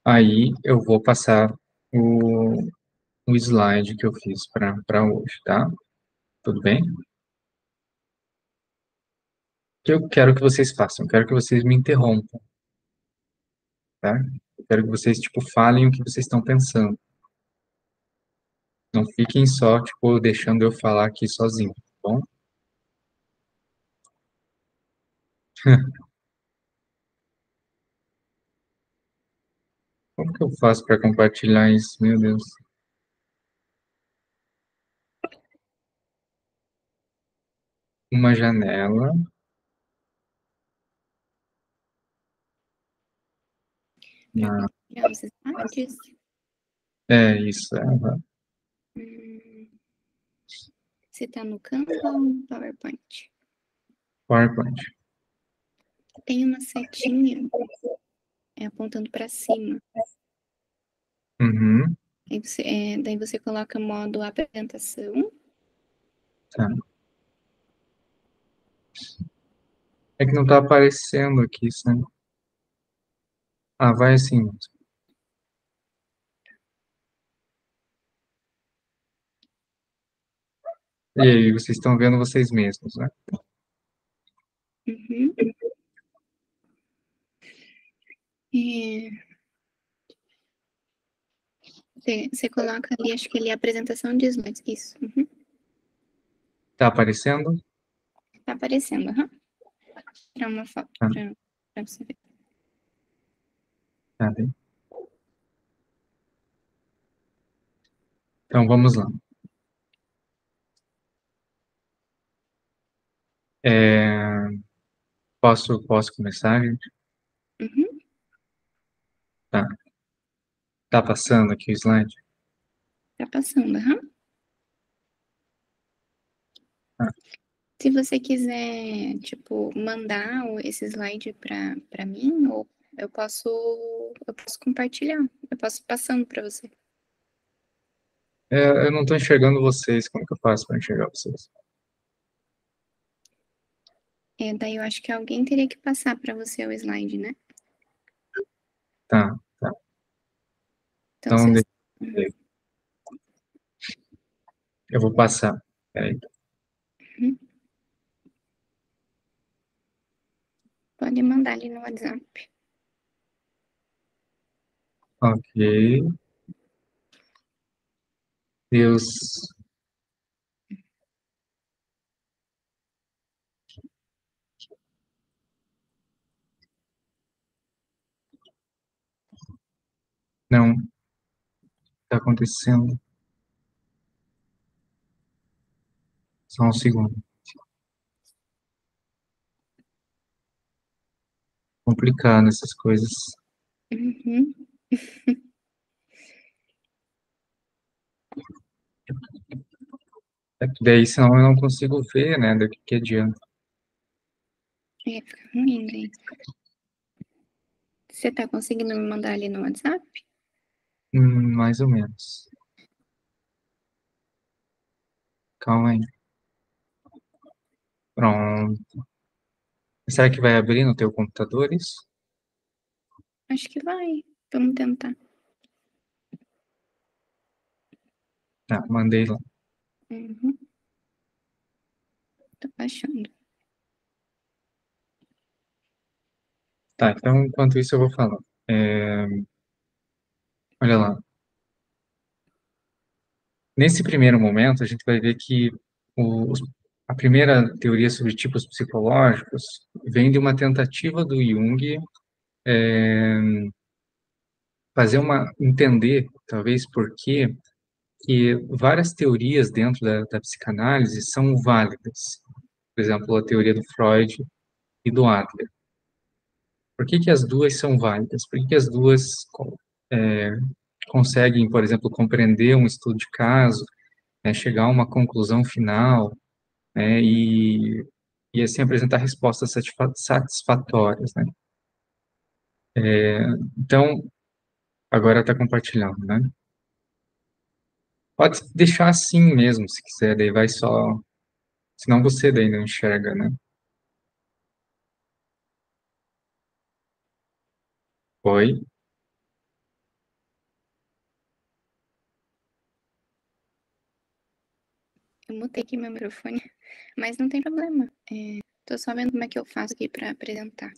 Aí eu vou passar o, o slide que eu fiz para hoje, tá? Tudo bem? O que eu quero que vocês façam? Eu quero que vocês me interrompam, tá? Eu quero que vocês, tipo, falem o que vocês estão pensando. Não fiquem só, tipo, deixando eu falar aqui sozinho, tá bom? Como que eu faço para compartilhar isso? Meu Deus. Uma janela. Para Na... compartilhar os slides. É isso, é, aham. Hum, Você está no Canva ou no PowerPoint? PowerPoint. Tem uma setinha apontando para cima. Uhum, Daí você coloca modo apresentação. tá. É que não tá aparecendo aqui, sabe? Ah, vai assim mesmo. E aí, vocês estão vendo vocês mesmos, né? Uhum. E você coloca ali, acho que ali, apresentação de slides. Isso. Uhum. Tá aparecendo? Tá aparecendo. Uhum. Tirar uma foto Tá, para você ver. tá bem. Então, vamos lá. É, posso começar, gente? Uhum. Tá. Tá passando aqui o slide? Tá passando. Uhum. Tá. Se você quiser, tipo, mandar esse slide para mim, ou eu posso compartilhar. Eu posso ir passando para você. É, eu não tô enxergando vocês. Como que eu faço para enxergar vocês? Daí eu acho que alguém teria que passar para você o slide, né? Tá, tá. Então, se Então, você eu vou passar. Peraí. Uhum. Pode mandar ali no WhatsApp. Ok. Deus. Não, tá acontecendo. Só um segundo. Complicado essas coisas. Uhum. É que daí, senão eu não consigo ver, né? Do que adianta. Fica ruim daí. Você tá conseguindo me mandar ali no WhatsApp? Mais ou menos. Calma aí. Pronto. Será que vai abrir no teu computador isso? Acho que vai. Vamos tentar. Tá, mandei lá. Uhum. Tô baixando. Tá, então enquanto isso eu vou falar. É, olha lá. Nesse primeiro momento, a gente vai ver que a primeira teoria sobre tipos psicológicos vem de uma tentativa do Jung fazer entender, talvez, por que várias teorias dentro da psicanálise são válidas. Por exemplo, a teoria do Freud e do Adler. Por que as duas são válidas? Por que as duas é, conseguem, por exemplo, compreender um estudo de caso, né, chegar a uma conclusão final, né, e assim apresentar respostas satisfatórias, né? Então, agora está compartilhando, né? Pode deixar assim mesmo, se quiser, daí vai só, senão você daí não enxerga, né? Oi, mutei aqui meu microfone, mas não tem problema. Tô só vendo como é que eu faço aqui para apresentar.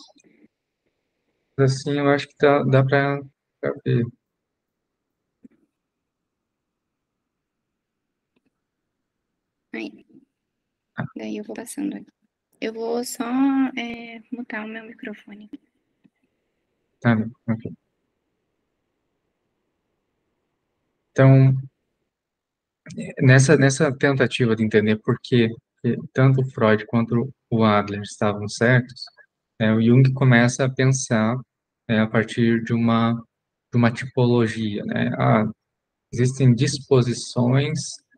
Assim, eu acho que dá para ver. Aí, daí eu vou passando aqui. Eu vou só mutar o meu microfone. Tá bem, ok. Então, nessa tentativa de entender por que tanto o Freud quanto o Adler estavam certos, o Jung começa a pensar a partir de uma tipologia, né? Existem disposições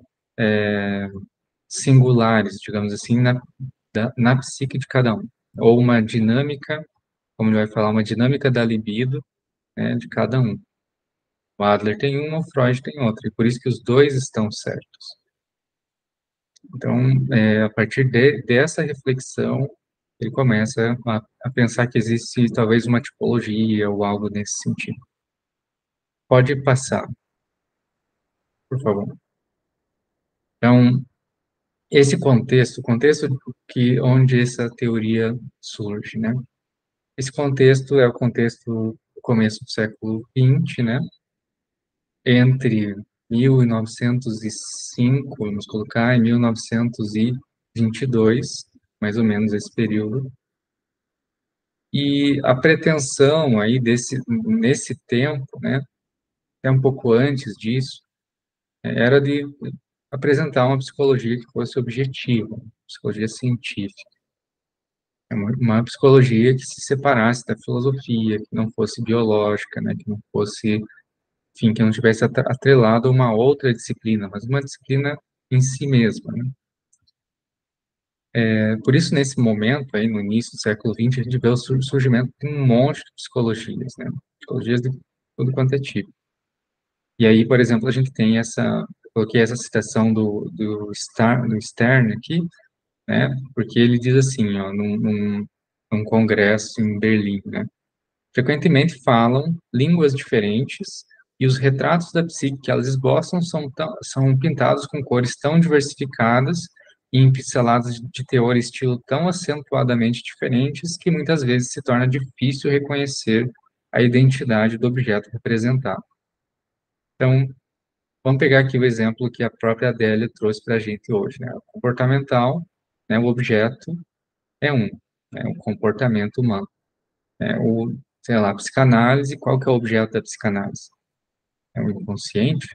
singulares, digamos assim, na psique de cada um, ou uma dinâmica, como ele vai falar, uma dinâmica da libido, né, de cada um. O Adler tem uma, o Freud tem outra, e por isso que os dois estão certos. Então, a partir dessa reflexão, ele começa a pensar que existe talvez uma tipologia ou algo nesse sentido. Pode passar, por favor. Então, esse contexto, o contexto onde essa teoria surge, né? Esse contexto é o contexto do começo do século XX, né? Entre 1905, vamos colocar, e 1922, mais ou menos esse período. E a pretensão aí nesse tempo, né, até um pouco antes disso, era de apresentar uma psicologia que fosse objetiva, psicologia científica. Uma psicologia que se separasse da filosofia, que não fosse biológica, né, que não fosse, enfim, que não tivesse atrelado a uma outra disciplina, mas uma disciplina em si mesma, né? Por isso, nesse momento, aí, no início do século XX, a gente vê o surgimento de um monte de psicologias, né? Psicologias de tudo quanto é tipo. E aí, por exemplo, a gente tem coloquei essa citação do Stern aqui, né? Porque ele diz assim, ó, num congresso em Berlim, né? Frequentemente falam línguas diferentes e os retratos da psique que elas esboçam são pintados com cores tão diversificadas e em pinceladas de teor e estilo tão acentuadamente diferentes que muitas vezes se torna difícil reconhecer a identidade do objeto representado. Então, vamos pegar aqui o exemplo que a própria Adélia trouxe para a gente hoje, né? O comportamental, né? O objeto é o comportamento humano. Sei lá, psicanálise, qual que é o objeto da psicanálise? É o inconsciente?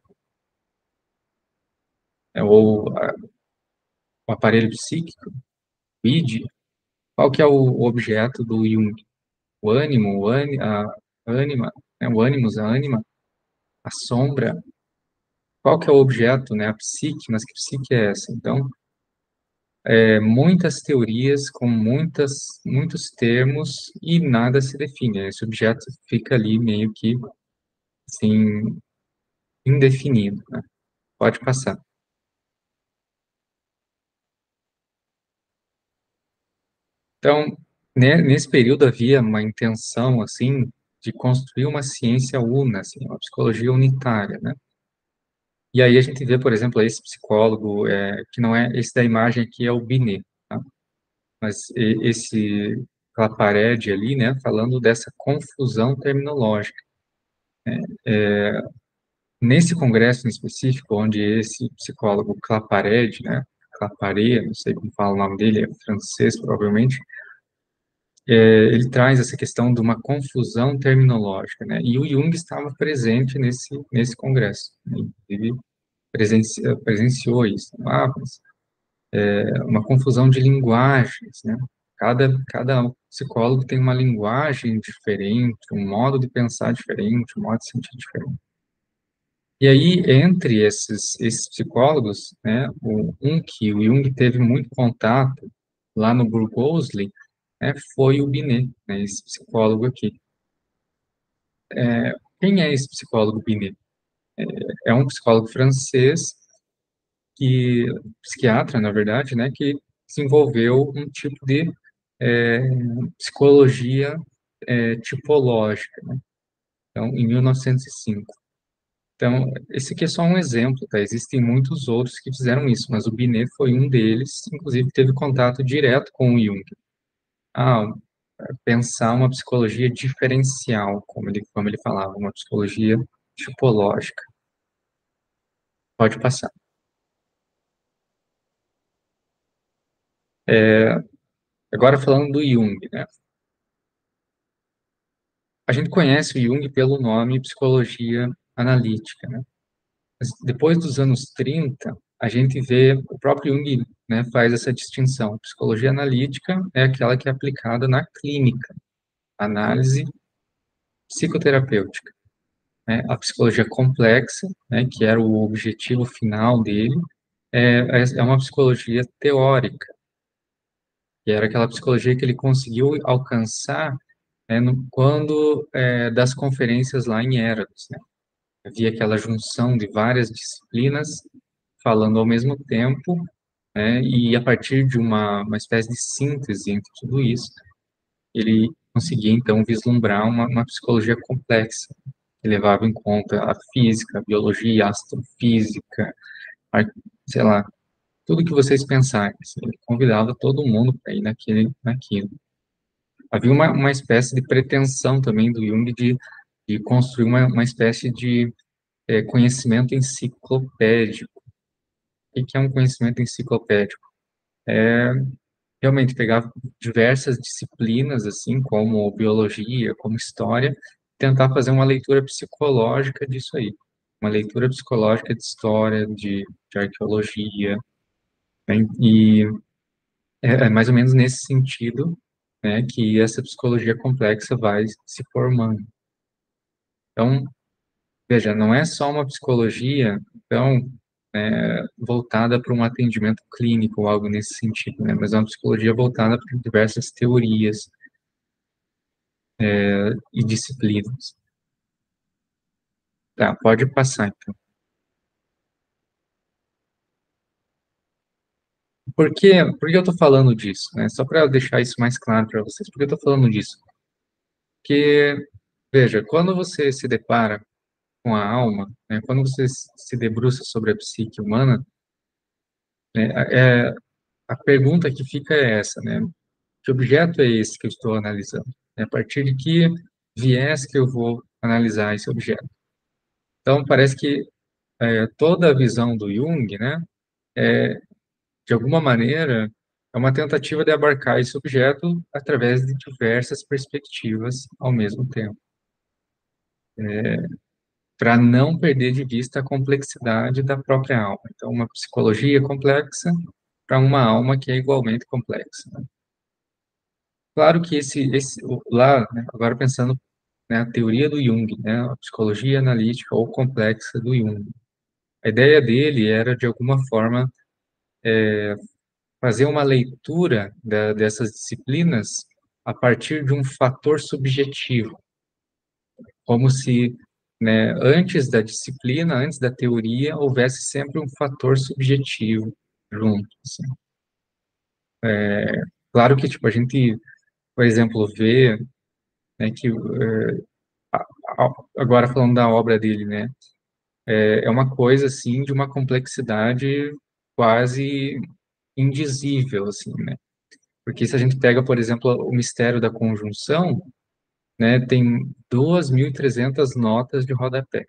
O aparelho psíquico? O id? Qual que é o objeto do Jung? O ânimo, a ânima, né? O ânimos, a ânima, a sombra? Qual que é o objeto, né? A psique, mas que psique é essa? Então, muitas teorias com muitos termos e nada se define. Esse objeto fica ali meio que, assim, indefinido, né? Pode passar. Então, nesse período havia uma intenção, assim, de construir uma ciência una, assim, uma psicologia unitária, né? E aí a gente vê, por exemplo, esse psicólogo, que não é, esse da imagem aqui é o Binet, tá? Mas esse Claparede ali, né, falando dessa confusão terminológica. Nesse congresso em específico, onde esse psicólogo Claparede, né, Claparé, não sei como fala o nome dele, é francês provavelmente, ele traz essa questão de uma confusão terminológica, né, e o Jung estava presente nesse congresso, né, ele presenciou isso. Mas uma confusão de linguagens, né, cada psicólogo tem uma linguagem diferente, um modo de pensar diferente, um modo de sentir diferente. E aí, entre esses psicólogos, né, um que o Jung teve muito contato lá no Burgosli, né, foi o Binet, né, esse psicólogo aqui. Quem é esse psicólogo Binet? É um psicólogo francês, psiquiatra, na verdade, né, que desenvolveu um tipo de é, psicologia tipológica, né? Então, em 1905. Então, esse aqui é só um exemplo, tá? Existem muitos outros que fizeram isso, mas o Binet foi um deles, inclusive teve contato direto com o Jung. Ah, pensar uma psicologia diferencial, como ele falava, uma psicologia tipológica. Pode passar. Agora falando do Jung, né? A gente conhece o Jung pelo nome psicologia analítica, né? Mas depois dos anos 30, a gente vê, o próprio Jung, né, faz essa distinção. A psicologia analítica é aquela que é aplicada na clínica, análise psicoterapêutica, né? A psicologia complexa, né, que era o objetivo final dele, é uma psicologia teórica, que era aquela psicologia que ele conseguiu alcançar, né, quando das conferências lá em Erados, né? Havia aquela junção de várias disciplinas falando ao mesmo tempo, né, e a partir de uma espécie de síntese entre tudo isso, ele conseguia, então, vislumbrar uma psicologia complexa, que levava em conta a física, a biologia, a astrofísica, a, sei lá, tudo que vocês pensarem. Assim, ele convidava todo mundo para ir naquilo. Havia uma espécie de pretensão também do Jung de construir uma espécie de conhecimento enciclopédico. O que é um conhecimento enciclopédico? Realmente pegar diversas disciplinas, assim, como biologia, como história, tentar fazer uma leitura psicológica disso aí. Uma leitura psicológica de história, de arqueologia, né? E é mais ou menos nesse sentido, né, que essa psicologia complexa vai se formando. Então, veja, não é só uma psicologia, então, voltada para um atendimento clínico ou algo nesse sentido, né? Mas é uma psicologia voltada para diversas teorias e disciplinas. Tá, pode passar, então. Por que eu estou falando disso, né? Só para deixar isso mais claro para vocês. Por que eu estou falando disso? Porque, veja, quando você se depara com a alma, né, quando você se debruça sobre a psique humana, né, a pergunta que fica é essa, né? Que objeto é esse que eu estou analisando? A partir de que viés que eu vou analisar esse objeto? Então, parece que toda a visão do Jung, né, de alguma maneira, é uma tentativa de abarcar esse objeto através de diversas perspectivas ao mesmo tempo, para não perder de vista a complexidade da própria alma. Então, uma psicologia complexa para uma alma que é igualmente complexa, né? Claro que lá, né, agora pensando na teoria do Jung, né, a psicologia analítica ou complexa do Jung, a ideia dele era, de alguma forma, fazer uma leitura dessas disciplinas a partir de um fator subjetivo, como se, né, antes da disciplina, antes da teoria, houvesse sempre um fator subjetivo junto, assim. Claro que, tipo, a gente, por exemplo, vê, né, que, agora falando da obra dele, né, é uma coisa, assim, de uma complexidade quase indizível, assim, né? Porque se a gente pega, por exemplo, o mistério da conjunção, né, tem 2.300 notas de rodapé.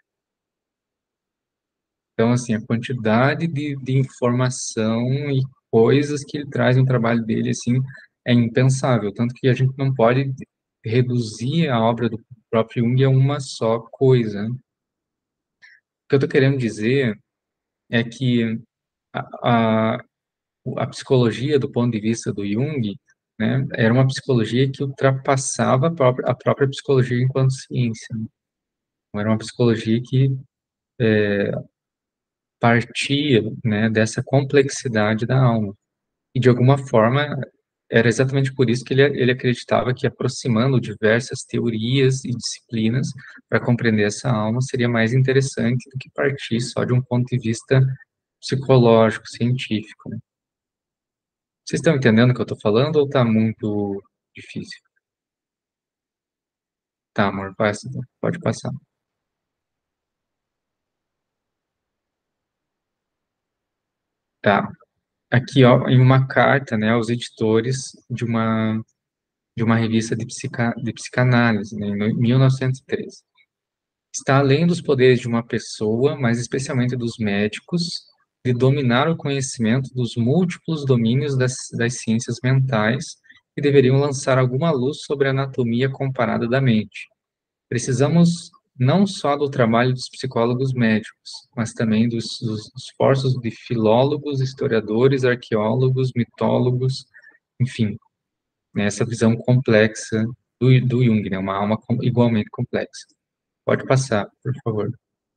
Então, assim, a quantidade de informação e coisas que ele traz no trabalho dele, assim, é impensável. Tanto que a gente não pode reduzir a obra do próprio Jung a uma só coisa, né? O que eu estou querendo dizer é que a, a, a psicologia, do ponto de vista do Jung, né, era uma psicologia que ultrapassava a própria psicologia enquanto ciência, né? Era uma psicologia que partia, né, dessa complexidade da alma. E, de alguma forma, era exatamente por isso que ele acreditava que aproximando diversas teorias e disciplinas para compreender essa alma seria mais interessante do que partir só de um ponto de vista psicológico, científico, né? Vocês estão entendendo o que eu estou falando ou está muito difícil? Tá, amor, pode passar. Tá. Aqui, ó, em uma carta, né, aos editores de uma revista de psicanálise, né, em 1913. Está além dos poderes de uma pessoa, mas especialmente dos médicos, de dominar o conhecimento dos múltiplos domínios das ciências mentais que deveriam lançar alguma luz sobre a anatomia comparada da mente. Precisamos não só do trabalho dos psicólogos médicos, mas também dos esforços de filólogos, historiadores, arqueólogos, mitólogos, enfim, né, essa visão complexa do Jung, né, uma alma igualmente complexa. Pode passar, por favor.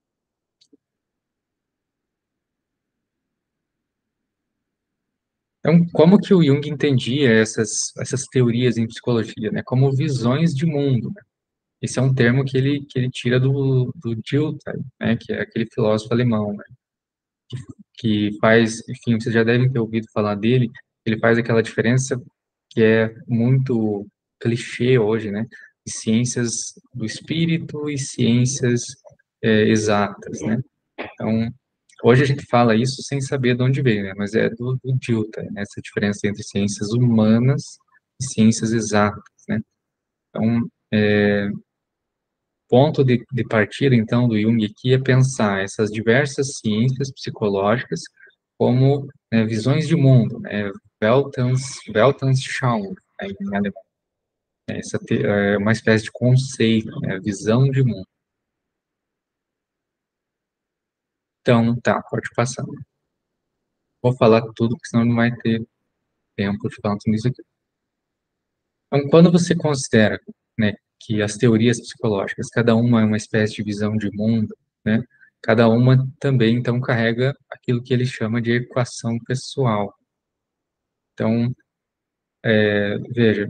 Então, como que o Jung entendia essas teorias em psicologia, né? Como visões de mundo, né? Esse é um termo que ele tira do Dilthey, né? Que é aquele filósofo alemão, né? Que faz, enfim, vocês já devem ter ouvido falar dele, ele faz aquela diferença que é muito clichê hoje, né? De ciências do espírito e ciências exatas, né? Então, hoje a gente fala isso sem saber de onde veio, né? Mas é do Dilthey, né? Essa diferença entre ciências humanas e ciências exatas, né? Então, ponto de partida, então, do Jung aqui é pensar essas diversas ciências psicológicas como, né, visões de mundo, né? Weltanschauung, né, em alemão. É uma espécie de conceito, né? Visão de mundo. Então, tá, pode passar. Vou falar tudo, porque senão não vai ter tempo de falar tudo isso aqui. Então, quando você considera, né, que as teorias psicológicas, cada uma é uma espécie de visão de mundo, né, cada uma também, então, carrega aquilo que ele chama de equação pessoal. Então, veja,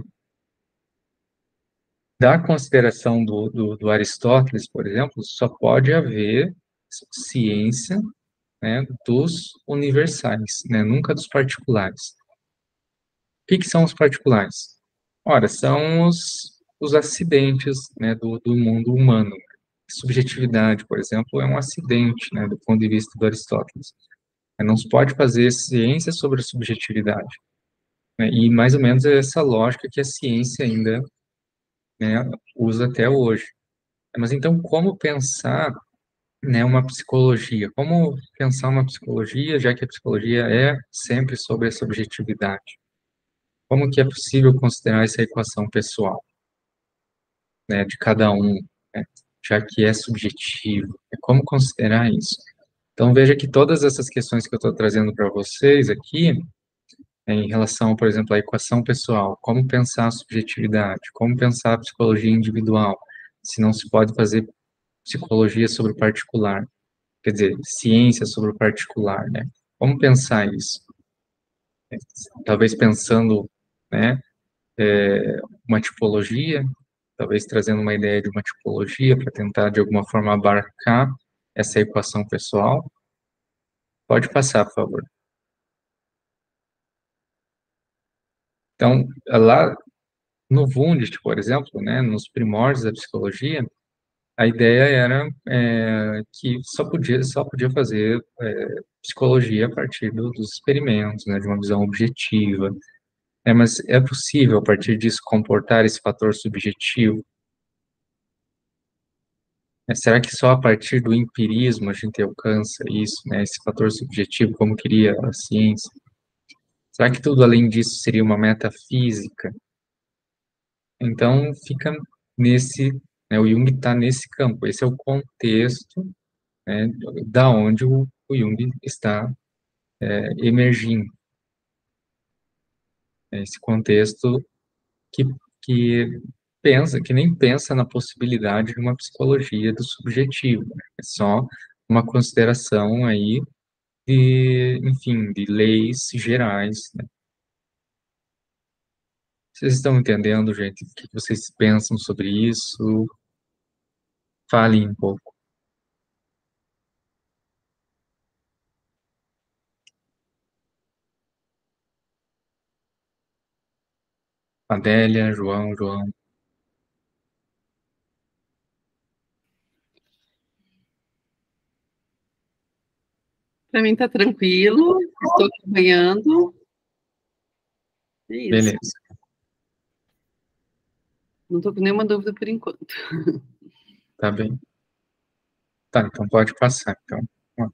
da consideração do Aristóteles, por exemplo, só pode haver ciência, né, dos universais, né, nunca dos particulares. O que que são os particulares? Ora, são os acidentes, né, do mundo humano. Subjetividade, por exemplo, é um acidente, né, do ponto de vista do Aristóteles. Não se pode fazer ciência sobre a subjetividade, né, e mais ou menos é essa lógica que a ciência ainda, né, usa até hoje. Mas então, como pensar, né, uma psicologia? Como pensar uma psicologia, já que a psicologia é sempre sobre a subjetividade? Como que é possível considerar essa equação pessoal, né, de cada um, né, já que é subjetivo? Como considerar isso? Então, veja que todas essas questões que eu estou trazendo para vocês aqui, em relação, por exemplo, à equação pessoal, como pensar a subjetividade, como pensar a psicologia individual, se não se pode fazer psicologia sobre o particular, quer dizer, ciência sobre o particular, né? Como pensar isso? Talvez pensando, né, uma tipologia, talvez trazendo uma ideia de uma tipologia para tentar, de alguma forma, abarcar essa equação pessoal. Pode passar, por favor. Então, lá no Wundt, por exemplo, né, nos primórdios da psicologia, a ideia era que só podia fazer psicologia a partir dos experimentos, né, de uma visão objetiva. Mas é possível, a partir disso, comportar esse fator subjetivo? Será que só a partir do empirismo a gente alcança isso, né, esse fator subjetivo, como queria a ciência? Será que tudo além disso seria uma metafísica? Então, fica nesse, né, o Jung está nesse campo, esse é o contexto, né, da onde o Jung está emergindo, né, esse contexto que, que que nem pensa na possibilidade de uma psicologia do subjetivo, né, é só uma consideração aí de, enfim, de leis gerais, né? Vocês estão entendendo, gente, o que vocês pensam sobre isso? Falem um pouco. Adélia, João. Para mim tá tranquilo, estou acompanhando. É isso. Beleza. Não estou com nenhuma dúvida por enquanto. Tá bem. Tá, então pode passar. Então, ó.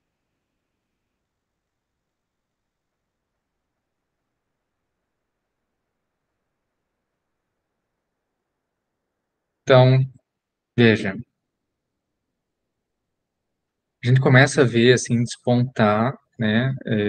Então, veja, a gente começa a ver, assim, despontar, né,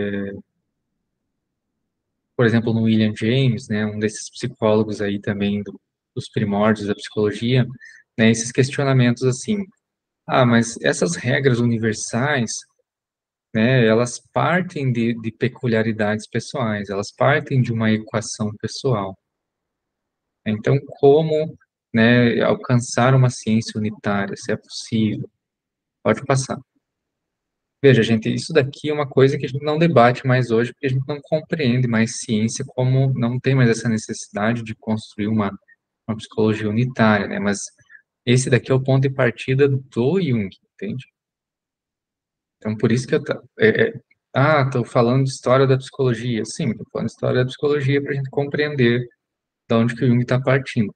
por exemplo, no William James, né, um desses psicólogos aí também dos primórdios da psicologia, né, esses questionamentos assim, mas essas regras universais, né, elas partem de peculiaridades pessoais, elas partem de uma equação pessoal. Então, como, né, alcançar uma ciência unitária, se é possível? Pode passar. Veja, gente, isso daqui é uma coisa que a gente não debate mais hoje, porque a gente não compreende mais ciência como não tem mais essa necessidade de construir uma psicologia unitária, né? Mas esse daqui é o ponto de partida do Jung, entende? Então, por isso que estou falando de história da psicologia. Sim, estou falando de história da psicologia para a gente compreender de onde que o Jung está partindo.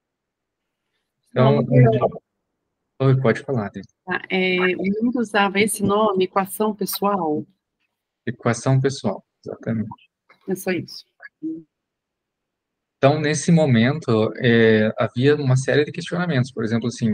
Só Então, uma pergunta. pode falar, né? Tá? O Jung usava esse nome, equação pessoal? Equação pessoal, exatamente. É só isso. Então, nesse momento, havia uma série de questionamentos. Por exemplo, assim,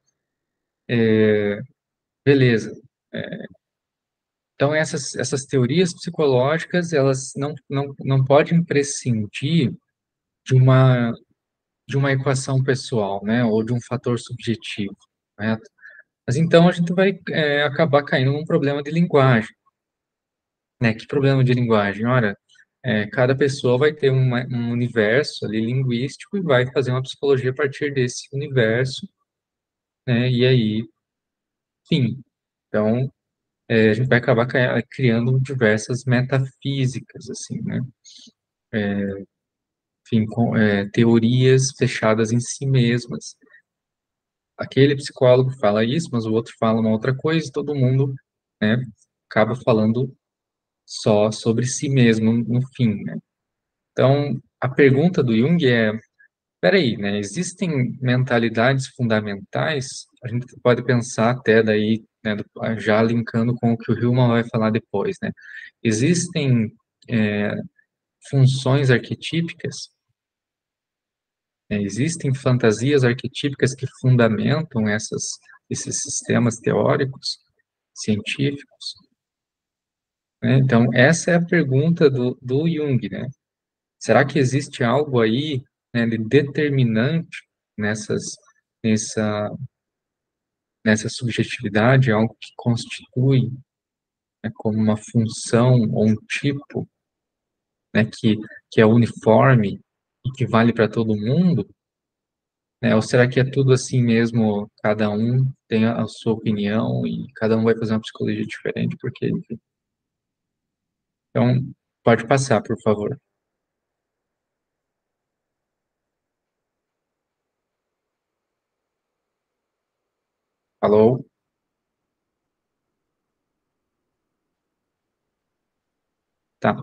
beleza. Então, essas teorias psicológicas, elas não podem prescindir de uma equação pessoal, né? Ou de um fator subjetivo, correto? Mas então a gente vai acabar caindo num problema de linguagem, né? Que problema de linguagem? Ora, cada pessoa vai ter um universo ali linguístico e vai fazer uma psicologia a partir desse universo, né? E aí, enfim, então a gente vai acabar criando diversas metafísicas, assim, né? Enfim, teorias fechadas em si mesmas. Aquele psicólogo fala isso, mas o outro fala uma outra coisa, e todo mundo, né, acaba falando só sobre si mesmo no fim, né? Então, a pergunta do Jung é, peraí, né, existem mentalidades fundamentais? A gente pode pensar até daí, né, já linkando com o que o Hillman vai falar depois, né? Existem funções arquetípicas, né? Existem fantasias arquetípicas que fundamentam esses sistemas teóricos, científicos, né? Então, essa é a pergunta do Jung, né? Será que existe algo aí, né, de determinante nessas, nessa, nessa subjetividade, algo que constitui, né, como uma função ou um tipo, né, que é uniforme e que vale para todo mundo? Né? Ou será que é tudo assim mesmo, cada um tem a sua opinião e cada um vai fazer uma psicologia diferente, porque, enfim. Então, pode passar, por favor. Alô? Tá.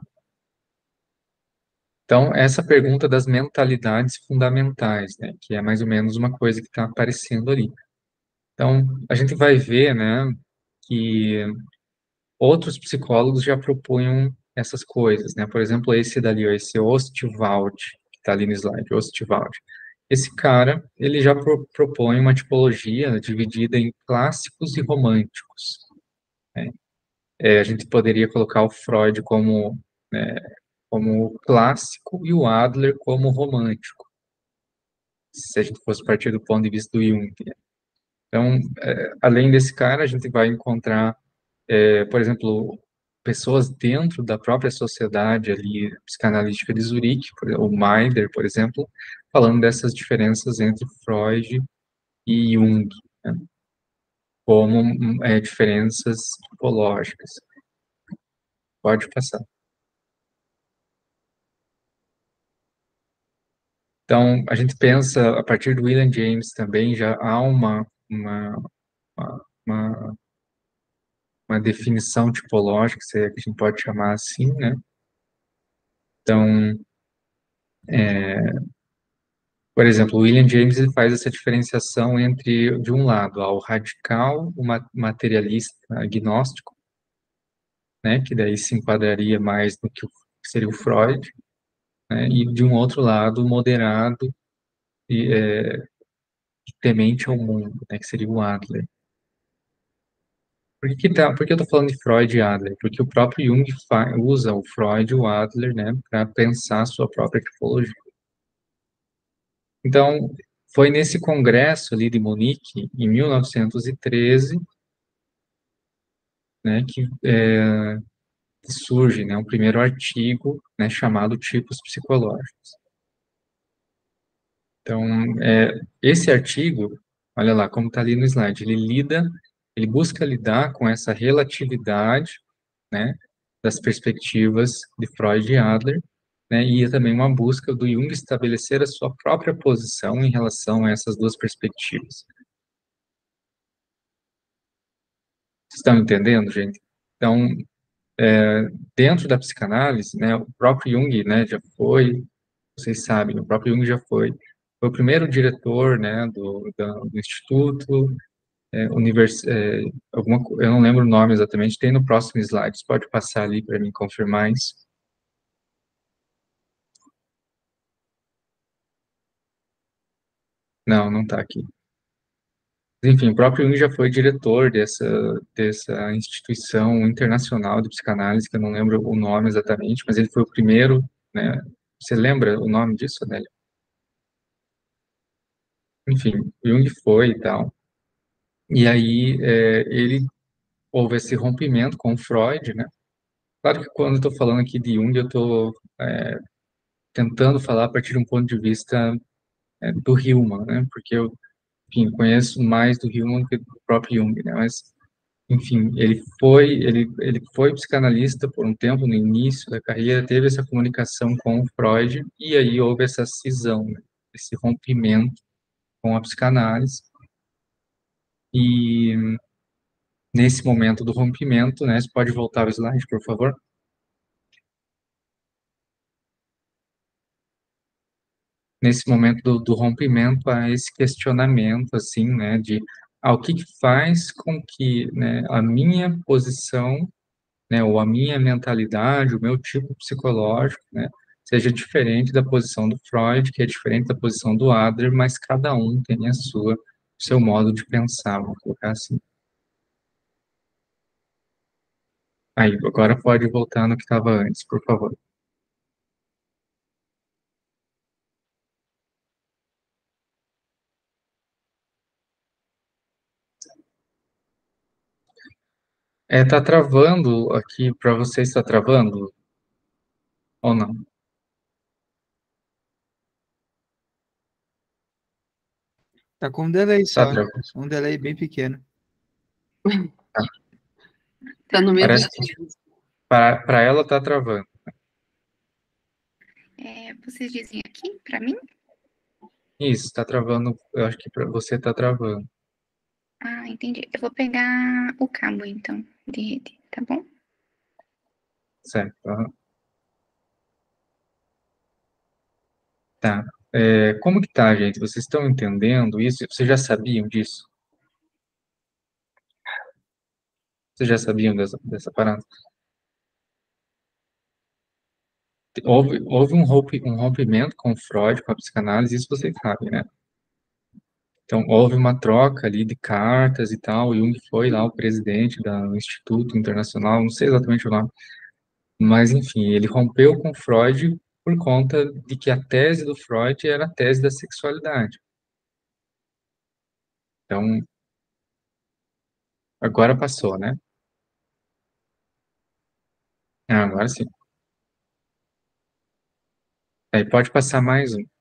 Então, essa pergunta das mentalidades fundamentais, né, que é mais ou menos uma coisa que está aparecendo ali. Então, a gente vai ver, né, que outros psicólogos já propunham essas coisas, né? Por exemplo, esse dali, ó, esse Ostwald, que está ali no slide, Ostwald. Esse cara, ele já propõe uma tipologia dividida em clássicos e românticos, né? A gente poderia colocar o Freud né, como clássico e o Adler como romântico, se a gente fosse partir do ponto de vista do Jung, né? Então, além desse cara, a gente vai encontrar, por exemplo, pessoas dentro da própria sociedade ali psicanalítica de Zurique, o Maider, por exemplo, falando dessas diferenças entre Freud e Jung, né, como diferenças tipológicas. Pode passar. Então, a gente pensa, a partir do William James também, já há uma uma definição tipológica, se é que a gente pode chamar assim, né? Então, por exemplo, o William James ele faz essa diferenciação entre, de um lado, o radical, o materialista agnóstico, né, que daí se enquadraria mais no que seria o Freud, né, e de um outro lado, o moderado e temente ao mundo, né, que seria o Adler. Por que eu estou falando de Freud e Adler? Porque o próprio Jung usa o Freud e o Adler, né, para pensar a sua própria tipologia. Então, foi nesse congresso ali de Munique, em 1913, né, que surge, né, um primeiro artigo, né, chamado Tipos Psicológicos. Então, esse artigo, olha lá, como está ali no slide, ele busca lidar com essa relatividade, né, das perspectivas de Freud e Adler, né, e é também uma busca do Jung estabelecer a sua própria posição em relação a essas duas perspectivas. Vocês estão entendendo, gente? Então, dentro da psicanálise, né, o próprio Jung, né, já foi, vocês sabem, o próprio Jung já foi o primeiro diretor, né, do Instituto, eu não lembro o nome exatamente, tem no próximo slide, você pode passar ali para mim confirmar isso. Não, não está aqui. Enfim, o próprio Jung já foi diretor dessa instituição internacional de psicanálise, que eu não lembro o nome exatamente, mas ele foi o primeiro, né? Você lembra o nome disso, Adélia? Enfim, o Jung foi e tal. E aí, ele houve esse rompimento com Freud, né? Claro que quando eu estou falando aqui de Jung, eu estou tentando falar a partir de um ponto de vista do Hillman, né? Porque eu, enfim, conheço mais do Hillman que do próprio Jung, né? Mas, enfim, ele foi psicanalista por um tempo no início da carreira, teve essa comunicação com o Freud, e aí houve essa cisão, né? Esse rompimento com a psicanálise. E nesse momento do rompimento, né? Você pode voltar ao slide, por favor? Nesse momento do rompimento, há esse questionamento, assim, né? De o que que faz com que, né, a minha posição, né, ou a minha mentalidade, o meu tipo psicológico, né, seja diferente da posição do Freud, que é diferente da posição do Adler, mas cada um tem o seu modo de pensar, vamos colocar assim. Aí, agora pode voltar no que estava antes, por favor. Tá travando aqui, para vocês está travando ou não? Tá com um delay Tá só. travando. Um delay bem pequeno. Tá no meio Parece dos que para ela tá travando. Vocês dizem aqui para mim? Isso, tá travando, eu acho que para você tá travando. Ah, entendi. Eu vou pegar o cabo, então, de rede, tá bom? Certo, aham. Tá. Como que tá, gente? Vocês estão entendendo isso? Vocês já sabiam disso? Vocês já sabiam dessa parada? Houve um rompimento com Freud, com a psicanálise, isso vocês sabem, né? Então, houve uma troca ali de cartas e tal, o Jung foi lá o presidente do Instituto Internacional, não sei exatamente o nome, mas, enfim, ele rompeu com Freud por conta de que a tese do Freud era a tese da sexualidade. Então, agora passou, né? Agora sim. Aí pode passar mais um.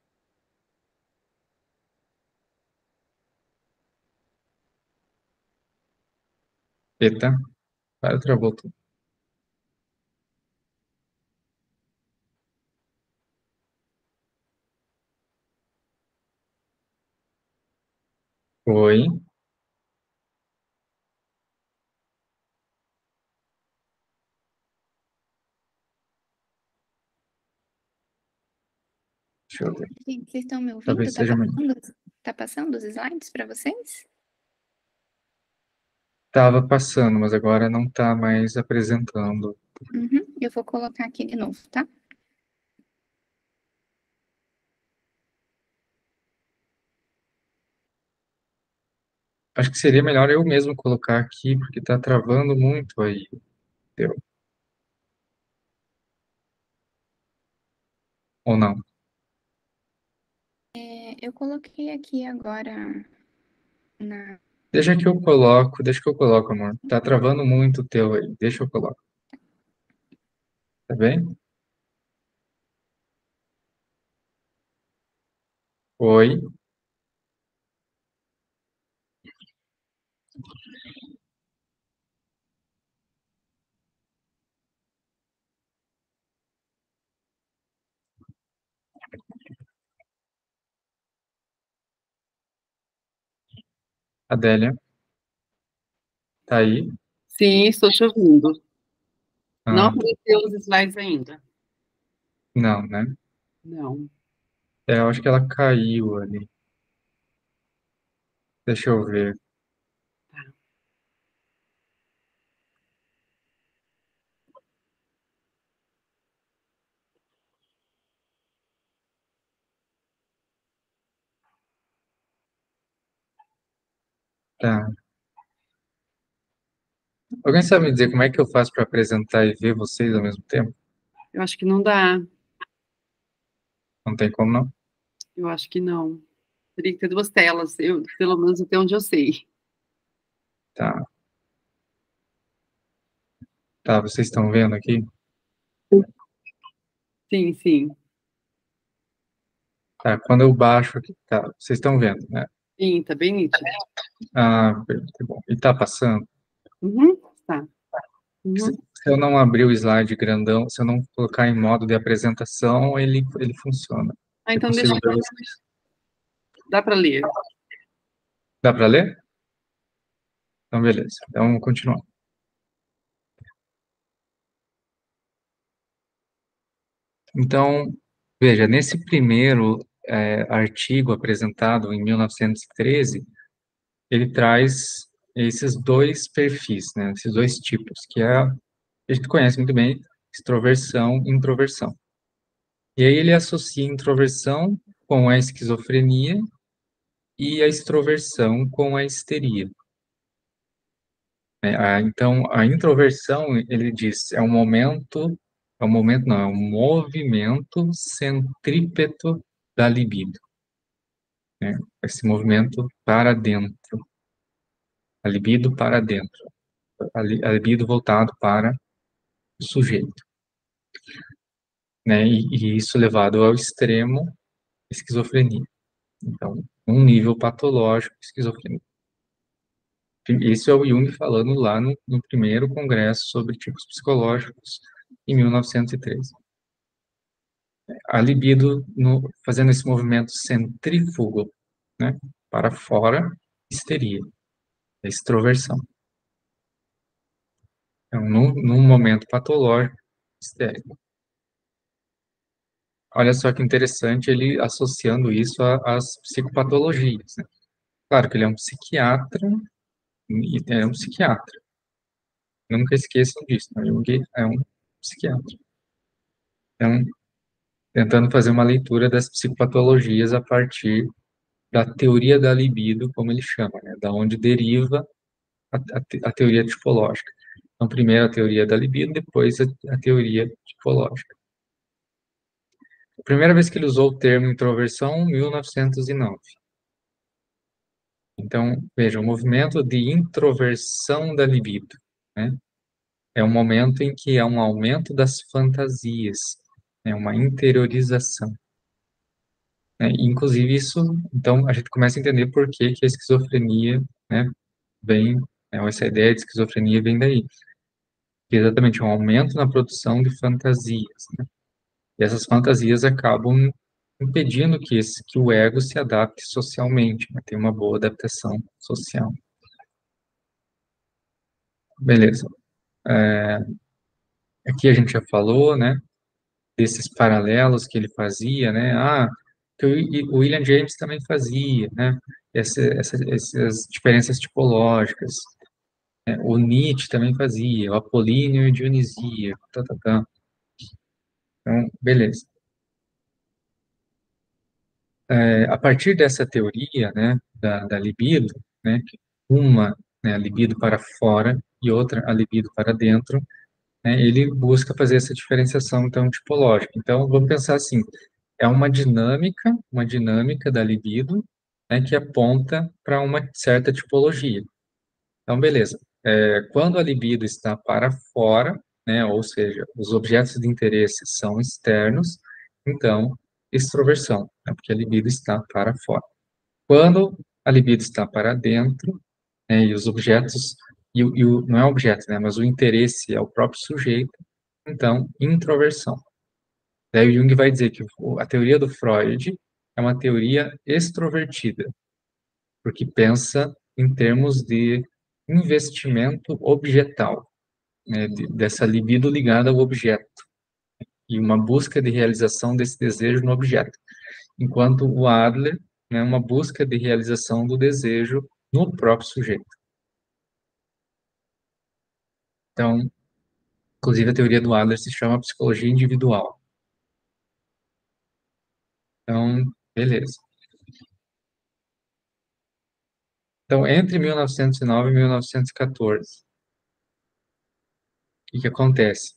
Eita, para travou tudo. Foi. Deixa eu ver. Gente, vocês estão me ouvindo? Talvez seja melhor. Tá passando os slides para vocês? Estava passando, mas agora não está mais apresentando. Uhum. Eu vou colocar aqui de novo, tá? Acho que seria melhor eu mesmo colocar aqui, porque está travando muito aí. Deu. Ou não? Eu coloquei aqui agora na. Deixa que eu coloco, amor. Tá travando muito o teu aí. Deixa eu colocar. Tá bem? Oi. Adélia, tá aí? Sim, estou te ouvindo. Não Ah, apareceu os slides ainda. não, né? Não. Eu acho que ela caiu ali. Deixa eu ver. Tá. Alguém sabe me dizer como é que eu faço para apresentar e ver vocês ao mesmo tempo? Eu acho que não dá. Não tem como, não? Eu acho que não. Teria que ter duas telas, pelo menos até onde eu sei. Tá. Tá, vocês estão vendo aqui? Sim, sim. Tá, quando eu baixo aqui, tá, vocês estão vendo, né? Sim, tá bem nítido. Ah, tá bom. E tá passando? Uhum, tá. Se Uhum. se eu não abrir o slide grandão, se eu não colocar em modo de apresentação, ele funciona. Ah, Eu então deixa. consigo ver vocês. Dá para ler. Dá para ler? Então, beleza. Então, vamos continuar. Então, veja, nesse primeiro artigo apresentado em 1913, ele traz esses dois perfis, né, esses dois tipos, a gente conhece muito bem, extroversão e introversão. E aí ele associa a introversão com a esquizofrenia e a extroversão com a histeria. Então, a introversão, ele diz, é um momento não, é um movimento centrípeto da libido, né? Esse movimento para dentro, a libido para dentro, a libido voltado para o sujeito, né? E isso levado ao extremo, esquizofrenia. Então, um nível patológico, esquizofrenia. Isso é o Jung falando lá no primeiro congresso sobre tipos psicológicos, em 1913. A libido fazendo esse movimento centrífugo, né, para fora, histeria, extroversão. Então, num momento patológico, histérico. Olha só que interessante ele associando isso às psicopatologias, né? Claro que ele é um psiquiatra, e é um psiquiatra. Nunca esqueçam disso, né? Jung é um psiquiatra. Então, tentando fazer uma leitura das psicopatologias a partir da teoria da libido, como ele chama, né? Da onde deriva a teoria tipológica. Então, primeiro a teoria da libido, depois a teoria tipológica. A primeira vez que ele usou o termo introversão, 1909. Então, veja, o movimento de introversão da libido, né? É um momento em que há um aumento das fantasias, é uma interiorização, né? Inclusive isso, então a gente começa a entender por que que a esquizofrenia, né, vem, essa ideia de esquizofrenia vem daí, que é exatamente um aumento na produção de fantasias, né? E essas fantasias acabam impedindo que o ego se adapte socialmente, né? Tenha uma boa adaptação social. Beleza. Aqui a gente já falou, né, desses paralelos que ele fazia, né? que o William James também fazia, né? Essas diferenças tipológicas. O Nietzsche também fazia, o Apolíneo e Dionísio, tá, tá, tá. Então, beleza. A partir dessa teoria, né, da libido, né, que uma, né, a libido para fora e outra a libido para dentro, né, ele busca fazer essa diferenciação, então, tipológica. Então, vamos pensar assim, é uma dinâmica da libido, né, que aponta para uma certa tipologia. Então, beleza. Quando a libido está para fora, né, ou seja, os objetos de interesse são externos, então, extroversão, né, porque a libido está para fora. Quando a libido está para dentro, né, e os objetos, não é objeto, né, mas o interesse é o próprio sujeito, então, introversão. Daí o Jung vai dizer que a teoria do Freud é uma teoria extrovertida, porque pensa em termos de investimento objetal, né, dessa libido ligada ao objeto, e uma busca de realização desse desejo no objeto. Enquanto o Adler, né, uma busca de realização do desejo no próprio sujeito. Então, inclusive a teoria do Adler se chama psicologia individual. Então, beleza. Então, entre 1909 e 1914, o que acontece?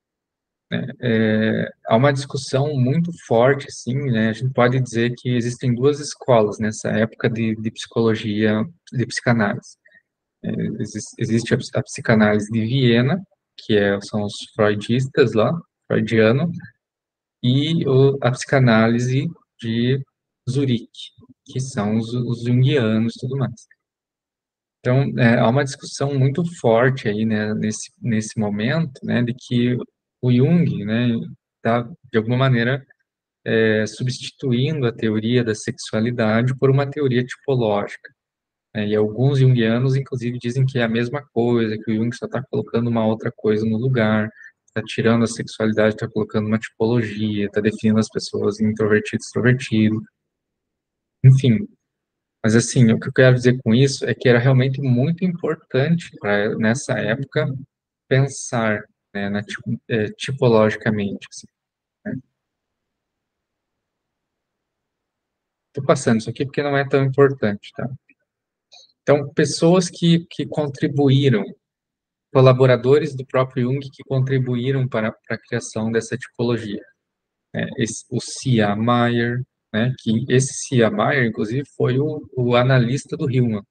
Há uma discussão muito forte, assim, né? A gente pode dizer que existem duas escolas nessa época de psicologia, de psicanálise. Existe a psicanálise de Viena, que são os freudistas lá, freudiano, e a psicanálise de Zurique, que são os junguianos e tudo mais. Então, há uma discussão muito forte aí, né, nesse momento, né, de que o Jung, né, está, de alguma maneira, substituindo a teoria da sexualidade por uma teoria tipológica. Né, e alguns junguianos, inclusive, dizem que é a mesma coisa, que o Jung só está colocando uma outra coisa no lugar, está tirando a sexualidade, está colocando uma tipologia, está definindo as pessoas em introvertido e extrovertido. Enfim, mas, assim, o que eu quero dizer com isso é que era realmente muito importante, nessa época, pensar, né, tipologicamente. Assim, né? Estou passando isso aqui porque não é tão importante, tá? Então, pessoas que contribuíram, colaboradores do próprio Jung que contribuíram para a criação dessa tipologia. O C.A. Meyer, né, que esse C.A. Meyer, inclusive, foi o analista do Hillman.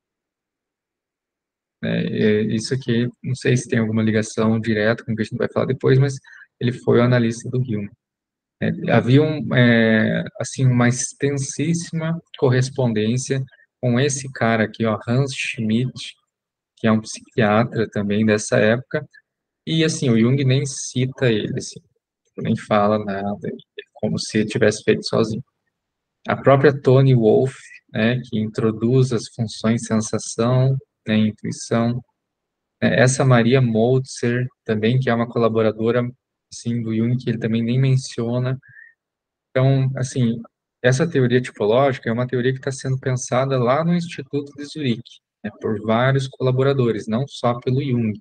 Isso aqui, não sei se tem alguma ligação direta com o que a gente vai falar depois, mas ele foi o analista do Hillman. Havia assim, uma extensíssima correspondência com esse cara aqui, ó, Hans Schmidt, que é um psiquiatra também dessa época, e assim, o Jung nem cita ele, assim, nem fala nada, como se ele tivesse feito sozinho. A própria Toni Wolff, né, que introduz as funções sensação, né, intuição. Essa Maria Moltzer, também, que é uma colaboradora, assim, do Jung, que ele também nem menciona. Então, assim, essa teoria tipológica é uma teoria que está sendo pensada lá no Instituto de Zurique, né, por vários colaboradores, não só pelo Jung.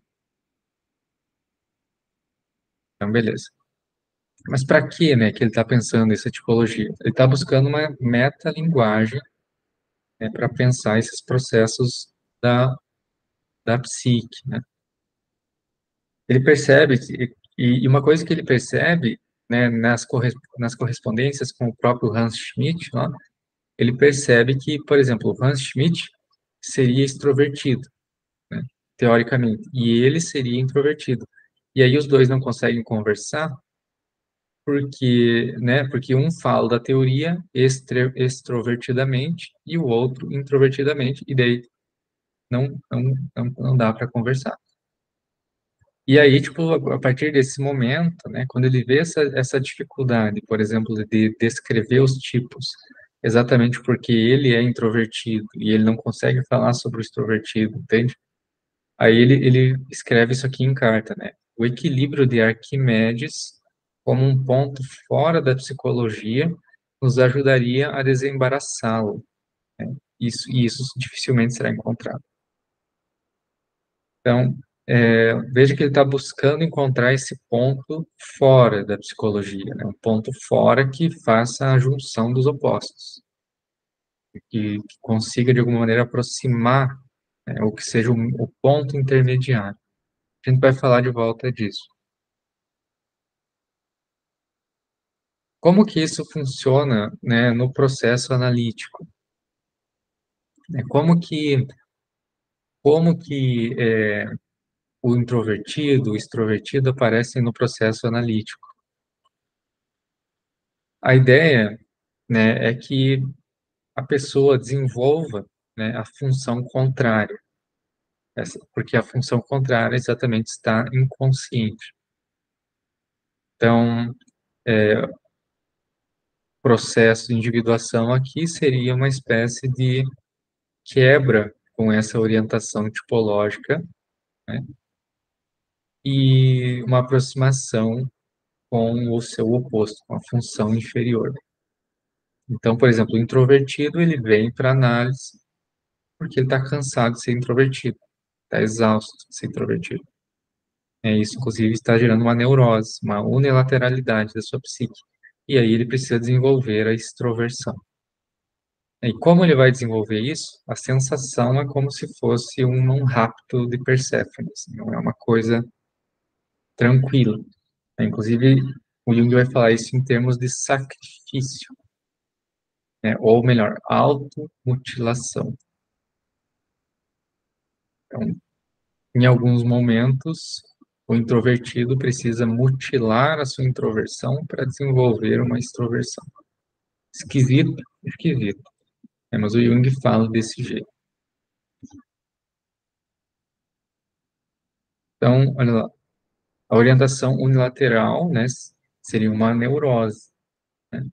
Então, beleza. Mas para que, né, que ele está pensando essa tipologia? Ele está buscando uma metalinguagem, né, para pensar esses processos da psique, né? Ele percebe e uma coisa que ele percebe, né, nas correspondências com o próprio Hans Schmidt, ó, ele percebe que, por exemplo, o Hans Schmidt seria extrovertido, né, teoricamente, e ele seria introvertido. E aí os dois não conseguem conversar porque um fala da teoria extrovertidamente e o outro introvertidamente, e daí não dá para conversar. E aí, tipo, a partir desse momento, né, quando ele vê essa dificuldade, por exemplo, de descrever os tipos, exatamente porque ele é introvertido e ele não consegue falar sobre o extrovertido, entende? Aí ele escreve isso aqui em carta, né? O equilíbrio de Arquimedes como um ponto fora da psicologia, nos ajudaria a desembaraçá-lo, né? Isso dificilmente será encontrado. Então, veja que ele está buscando encontrar esse ponto fora da psicologia, né? Um ponto fora que faça a junção dos opostos, que consiga, de alguma maneira, aproximar, né, ou que seja o ponto intermediário. A gente vai falar de volta disso. Como que isso funciona, né, no processo analítico? Como que o introvertido, o extrovertido aparecem no processo analítico? A ideia, né, é que a pessoa desenvolva, né, a função contrária, porque a função contrária exatamente está inconsciente. Então, o processo de individuação aqui seria uma espécie de quebra com essa orientação tipológica, né, e uma aproximação com o seu oposto, com a função inferior. Então, por exemplo, o introvertido, ele vem para análise porque ele está cansado de ser introvertido, está exausto de ser introvertido. Isso, inclusive, está gerando uma neurose, uma unilateralidade da sua psique. E aí ele precisa desenvolver a extroversão. E como ele vai desenvolver isso? A sensação é como se fosse um rapto de Perséfone, assim, não é uma coisa tranquila. Inclusive, o Jung vai falar isso em termos de sacrifício, né? Ou melhor, automutilação. Então, em alguns momentos, o introvertido precisa mutilar a sua introversão para desenvolver uma extroversão. Esquisito, esquisito. Mas o Jung fala desse jeito. Então, olha lá, a orientação unilateral, né, seria uma neurose, né?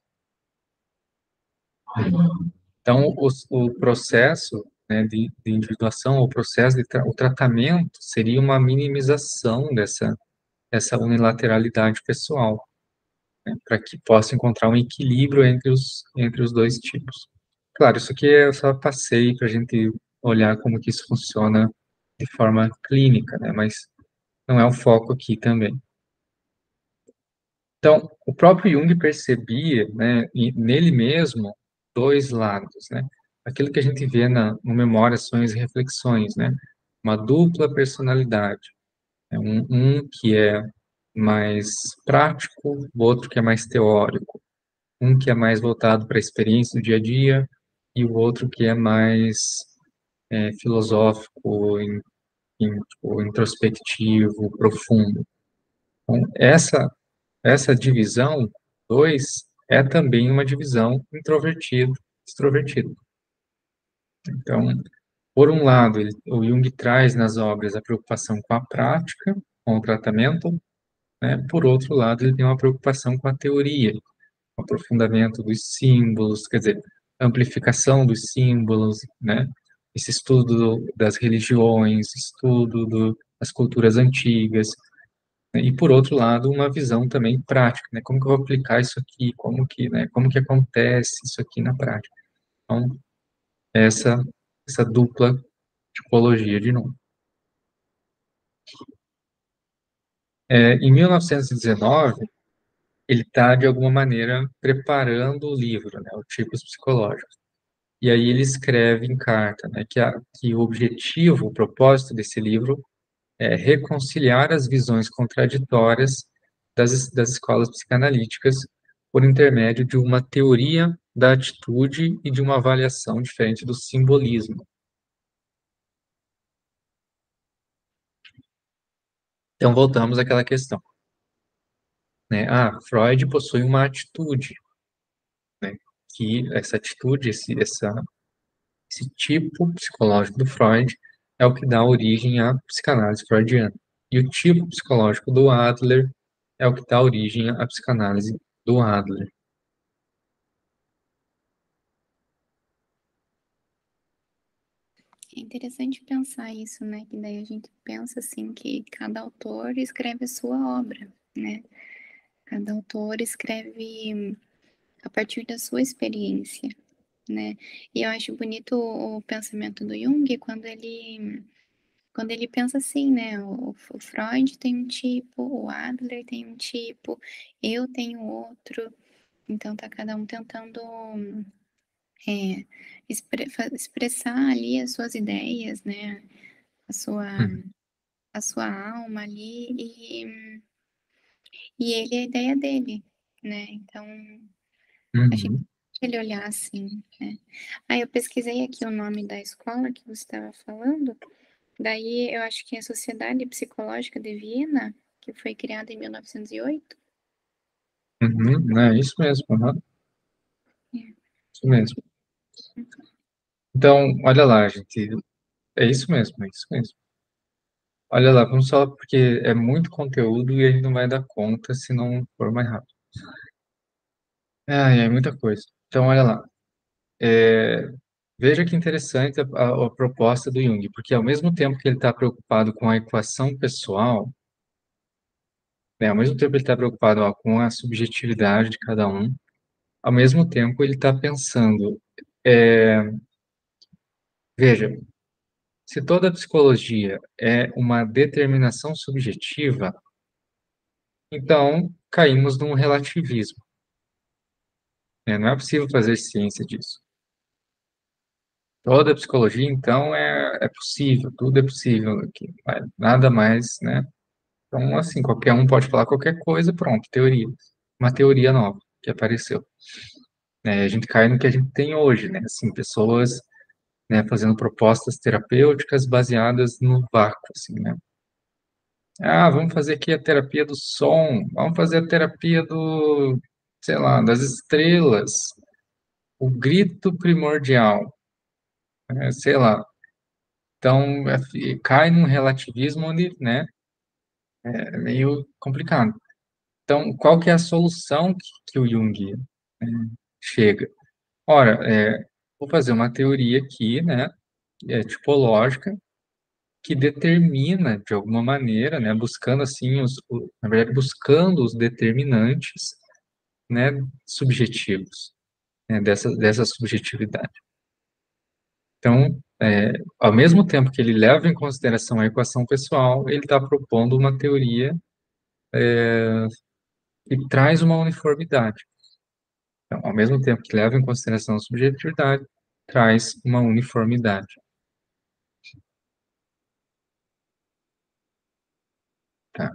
Então, o processo, né, de individuação, o processo o tratamento seria uma minimização dessa unilateralidade pessoal, né, para que possa encontrar um equilíbrio entre os dois tipos. Claro, isso aqui eu só passei para a gente olhar como que isso funciona de forma clínica, né, mas não é o foco aqui também. Então, o próprio Jung percebia, né, nele mesmo, dois lados, né? Aquilo que a gente vê no Memórias, Sonhos e Reflexões, né? Uma dupla personalidade. Um que é mais prático, o outro que é mais teórico. Um que é mais voltado para a experiência do dia a dia e o outro que é mais filosófico, tipo, introspectivo, profundo. Então, essa divisão, dois, é também uma divisão introvertido-extrovertido. Então, por um lado, o Jung traz nas obras a preocupação com a prática, com o tratamento, né? Por outro lado, ele tem uma preocupação com a teoria, com o aprofundamento dos símbolos, quer dizer, amplificação dos símbolos, né? Esse estudo das religiões, estudo das culturas antigas, né? E por outro lado, uma visão também prática, né? Como que eu vou aplicar isso aqui? Como que acontece isso aqui na prática? Então, essa dupla tipologia de novo. Em 1919, ele está, de alguma maneira, preparando o livro, né? O Tipos Psicológicos. E aí ele escreve em carta, né, que o objetivo, o propósito desse livro é reconciliar as visões contraditórias das escolas psicanalíticas por intermédio de uma teoria da atitude e de uma avaliação diferente do simbolismo. Então, voltamos àquela questão, né? Freud possui uma atitude, né? Que essa atitude, esse tipo psicológico do Freud é o que dá origem à psicanálise freudiana. E o tipo psicológico do Adler é o que dá origem à psicanálise do Adler. É interessante pensar isso, né? Que daí a gente pensa assim que cada autor escreve a sua obra, né? Cada autor escreve a partir da sua experiência, né. E eu acho bonito o pensamento do Jung quando ele pensa assim, né, o Freud tem um tipo, o Adler tem um tipo, eu tenho outro, então tá cada um tentando, eh, expressar ali as suas ideias, né, a sua Uhum. a sua alma ali, e ele é a ideia dele, né, então achei Uhum. interessante ele olhar assim, né. Aí eu pesquisei aqui o nome da escola que você estava falando. Daí eu acho que é a Sociedade Psicológica de Viena, que foi criada em 1908. Uhum. É isso mesmo. Aham. É. Isso mesmo. Então, olha lá, gente. É isso mesmo, é isso mesmo. Olha lá, vamos só, porque é muito conteúdo e a gente não vai dar conta se não for mais rápido. É muita coisa. Então, olha lá. É, veja que interessante a proposta do Jung, porque ao mesmo tempo que ele está preocupado com a equação pessoal, né, ao mesmo tempo que ele está preocupado, ó, com a subjetividade de cada um, ao mesmo tempo ele está pensando, é, veja, se toda a psicologia é uma determinação subjetiva, então caímos num relativismo, né? Não é possível fazer ciência disso. Toda a psicologia, então, é possível, tudo é possível aqui, nada mais, né? Então, assim, qualquer um pode falar qualquer coisa, pronto, teoria. Uma teoria nova que apareceu. A gente cai no que a gente tem hoje, né? Assim, pessoas, né, fazendo propostas terapêuticas baseadas no vácuo, assim, né? Ah, vamos fazer aqui a terapia do som, vamos fazer a terapia do, sei lá, das estrelas, o grito primordial, né? Sei lá. Então, cai num relativismo onde, né, é meio complicado. Então, qual que é a solução que o Jung, chega? Ora, vou fazer uma teoria aqui, né, tipológica, que determina, de alguma maneira, né, buscando assim, na verdade, buscando os determinantes, né, subjetivos, né, dessa subjetividade. Então, ao mesmo tempo que ele leva em consideração a equação pessoal, ele está propondo uma teoria que traz uma uniformidade. Então, ao mesmo tempo que leva em consideração a subjetividade, traz uma uniformidade. Tá?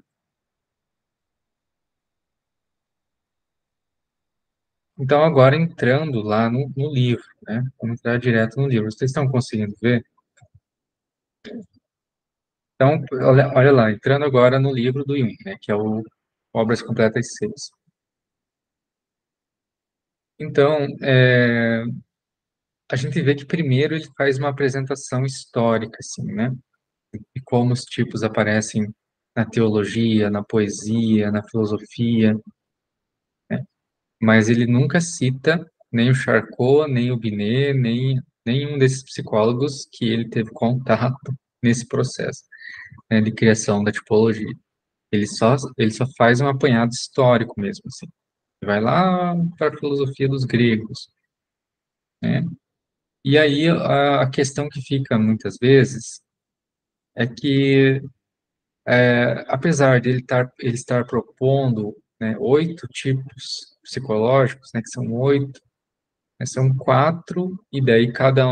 Então, agora entrando lá no livro, né? Vamos entrar direto no livro. Vocês estão conseguindo ver? Então, olha lá, entrando agora no livro do Jung, né? Que é o Obras Completas 6. Então, a gente vê que primeiro ele faz uma apresentação histórica, assim, né? De como os tipos aparecem na teologia, na poesia, na filosofia, mas ele nunca cita nem o Charcot, nem o Binet, nem nenhum desses psicólogos que ele teve contato nesse processo, né, de criação da tipologia. Ele só faz um apanhado histórico mesmo, assim. Vai lá para a filosofia dos gregos, né? E aí a questão que fica muitas vezes é que, apesar de ele estar propondo, né, 8 tipos psicológicos, né, que são 8, né, são 4, e daí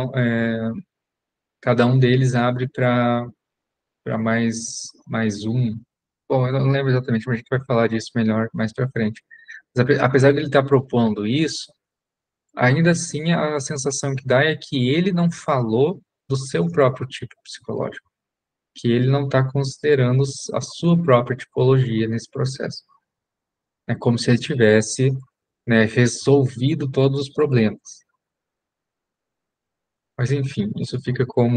cada um deles abre para mais um. Bom, eu não lembro exatamente, mas a gente vai falar disso melhor mais para frente. Mas, apesar de ele estar propondo isso, ainda assim a sensação que dá é que ele não falou do seu próprio tipo psicológico, que ele não está considerando a sua própria tipologia nesse processo. É como se ele tivesse, né, resolvido todos os problemas. Mas, enfim, isso fica como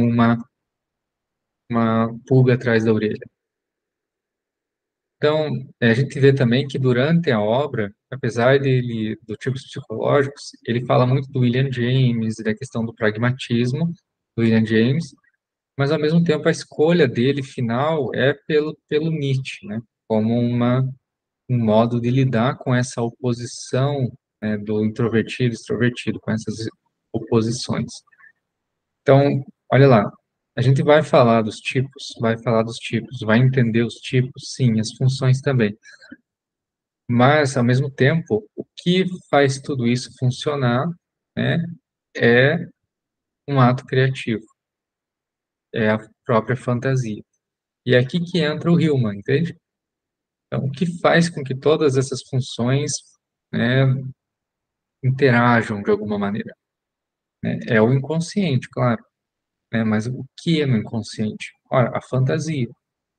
uma pulga atrás da orelha. Então, a gente vê também que durante a obra, apesar do tipos psicológicos, ele fala muito do William James e da questão do pragmatismo do William James, mas ao mesmo tempo a escolha dele final é pelo Nietzsche, né? Como um modo de lidar com essa oposição né, do introvertido e extrovertido, com essas oposições. Então, olha lá, a gente vai falar dos tipos, vai entender os tipos, sim, as funções também. Mas, ao mesmo tempo, o que faz tudo isso funcionar, né, é um ato criativo, é a própria fantasia. E é aqui que entra o Hillman, entende? Então, o que faz com que todas essas funções, né, interajam de alguma maneira, né? É o inconsciente, claro, né? Mas o que é no inconsciente? Ora, a fantasia,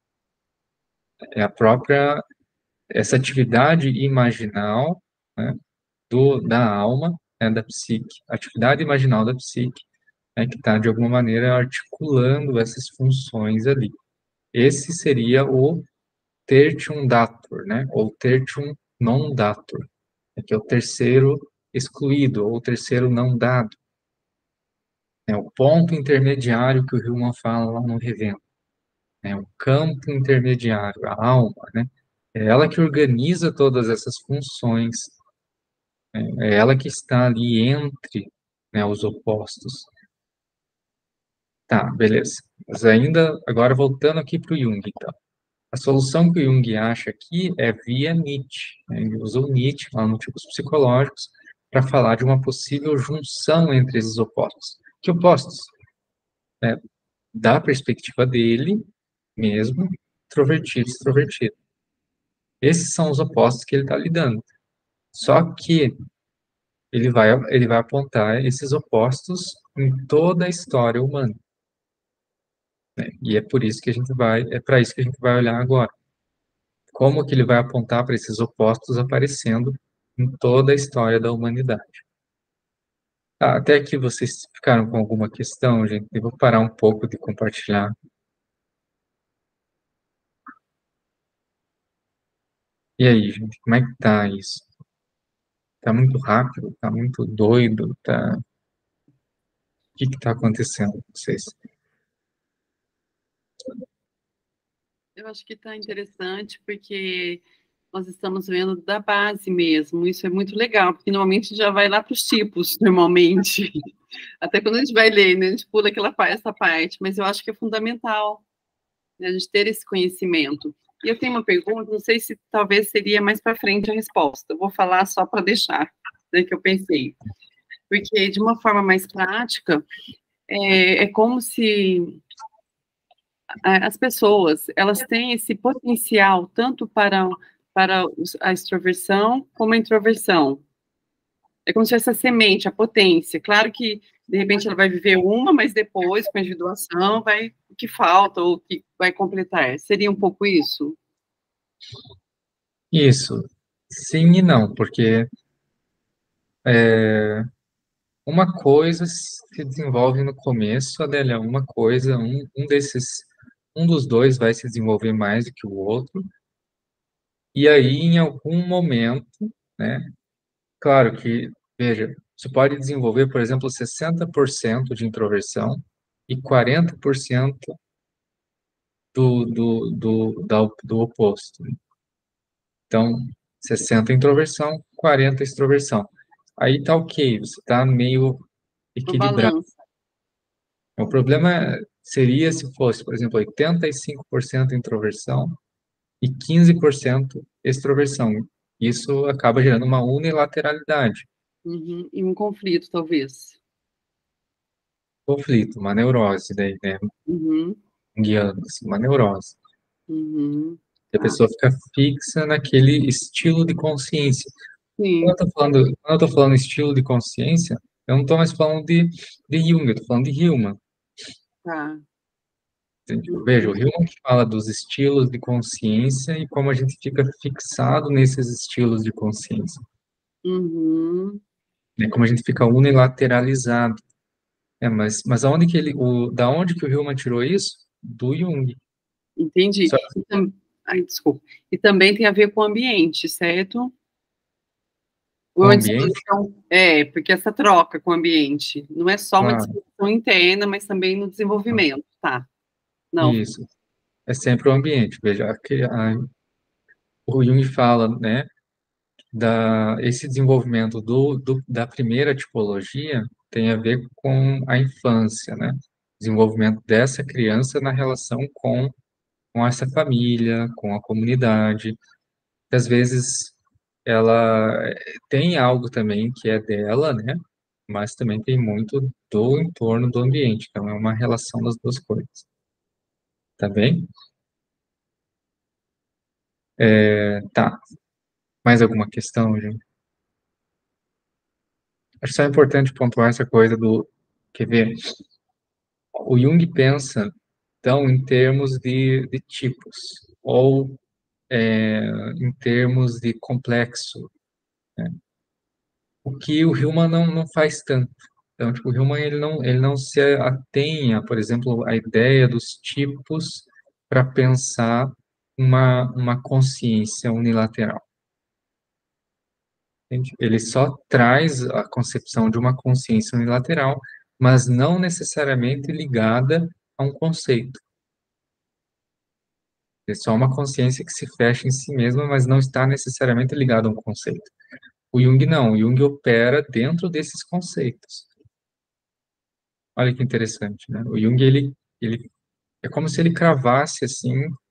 é a própria, essa atividade imaginal, né, da alma, né, da psique, a atividade imaginal da psique, né, que está, de alguma maneira, articulando essas funções ali. Esse seria o tertium datur, né, ou tertium non datur, que é o terceiro excluído, ou o terceiro não dado. É o ponto intermediário que o Hillman fala lá no Revendo. É o campo intermediário, a alma, né? É ela que organiza todas essas funções, é ela que está ali entre, né, os opostos. Tá, beleza. Mas ainda, agora voltando aqui para o Jung, então. A solução que o Jung acha aqui é via Nietzsche, né? Ele usou Nietzsche lá no Tipos Psicológicos para falar de uma possível junção entre esses opostos. Que opostos? Da perspectiva dele mesmo, introvertido e extrovertido. Esses são os opostos que ele está lidando. Só que ele vai apontar esses opostos em toda a história humana. Né? E é por isso que é para isso que a gente vai olhar agora. Como que ele vai apontar para esses opostos aparecendo em toda a história da humanidade. Tá, até aqui vocês ficaram com alguma questão, gente? Eu vou parar um pouco de compartilhar. E aí, gente, como é que tá isso? Tá muito rápido? Tá muito doido? Tá... O que está acontecendo com vocês? Eu acho que está interessante porque nós estamos vendo da base mesmo. Isso é muito legal, porque normalmente já vai lá para os tipos, normalmente. Até quando a gente vai ler, né, a gente pula essa parte, mas eu acho que é fundamental, né, a gente ter esse conhecimento. E eu tenho uma pergunta, não sei se talvez seria mais para frente a resposta. Eu vou falar só para deixar, né, que eu pensei. Porque, de uma forma mais prática, é como se as pessoas, elas têm esse potencial tanto para a extroversão como a introversão. É como se essa semente, a potência. Claro que, de repente, ela vai viver uma, mas depois, com a individuação, vai o que falta ou o que vai completar. Seria um pouco isso? Isso, sim e não, porque uma coisa se desenvolve no começo, Adélia, uma coisa, um dos dois vai se desenvolver mais do que o outro, e aí, em algum momento, né, claro que, veja, você pode desenvolver, por exemplo, 60% de introversão e 40% do oposto. Então, 60 introversão, 40 extroversão. Aí tá ok, você tá meio No equilibrado. balanço. O problema seria se fosse, por exemplo, 85% introversão e 15% extroversão. Isso acaba gerando uma unilateralidade, Uhum. E um conflito, talvez. conflito, uma neurose, daí, né? Uhum. Guiando, assim, uma neurose. Uhum. E a pessoa fica fixa naquele estilo de consciência. Sim, Quando eu tô falando estilo de consciência, eu não estou mais falando de Jung, eu estou falando de Hillman. tá. Entende? Veja, o Uhum. Hillman que fala dos estilos de consciência e como a gente fica fixado nesses estilos de consciência, Uhum. né? Como a gente fica unilateralizado. Mas da onde que o Hillman tirou isso? Do Jung. Entendi. Só Ai, desculpa. E também tem a ver com o ambiente, certo? com o Uma ambiente, disposição, porque essa troca com o ambiente não é só uma claro, disposição interna, mas também no desenvolvimento, tá? Não. isso. É sempre o ambiente. Veja, o Jung fala, né, esse desenvolvimento da primeira tipologia tem a ver com a infância, né? Desenvolvimento dessa criança na relação com essa família, com a comunidade, que às vezes ela tem algo também que é dela, né? Mas também tem muito do entorno do ambiente, então é uma relação das duas coisas. Tá bem? Tá. Mais alguma questão, gente? Acho só importante pontuar essa coisa do... Quer ver? O Jung pensa, então, em termos de tipos, ou em termos de complexo, o que o Hillman não faz tanto. Então, tipo, o Hillman ele não se atenha, por exemplo, à ideia dos tipos para pensar uma consciência unilateral. Entende? Ele só traz a concepção de uma consciência unilateral, mas não necessariamente ligada a um conceito. É só uma consciência que se fecha em si mesma, mas não está necessariamente ligada a um conceito. O Jung não, o Jung opera dentro desses conceitos. Olha que interessante, né? O Jung, ele é como se ele cravasse, assim,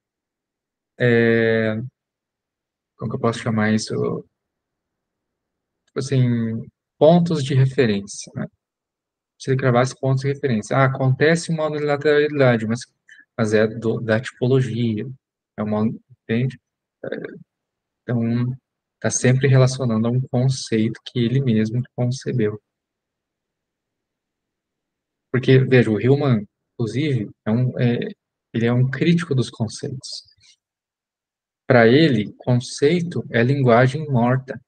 como que eu posso chamar isso? Tipo assim, pontos de referência, né? Se ele cravasse pontos de referência. Ah, acontece uma unilateralidade, mas é da tipologia. É uma, entende? Então, está sempre relacionando a um conceito que ele mesmo concebeu. Porque, veja, o Hillman, inclusive, ele é um crítico dos conceitos. Para ele, conceito é linguagem morta,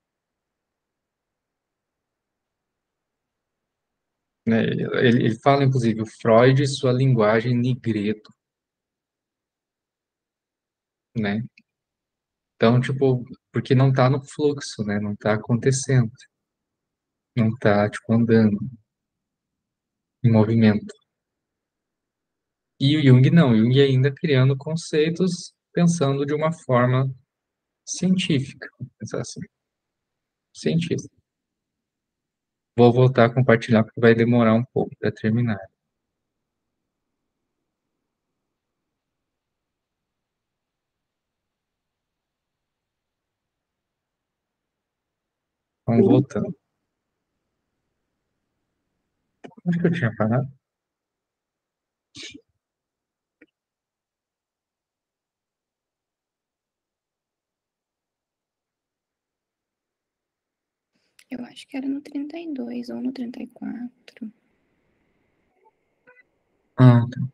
né? Ele fala, inclusive, o Freud e sua linguagem nigredo, né? Então, tipo, porque não está no fluxo, né? Não está acontecendo, não está, tipo, andando em movimento. E o Jung não, o Jung ainda criando conceitos, pensando de uma forma científica, pensar assim, científica. Vou voltar a compartilhar porque vai demorar um pouco para terminar. Vamos voltando. Onde que eu tinha parado? Eu acho que era no 32 ou no 34. Ah, tá.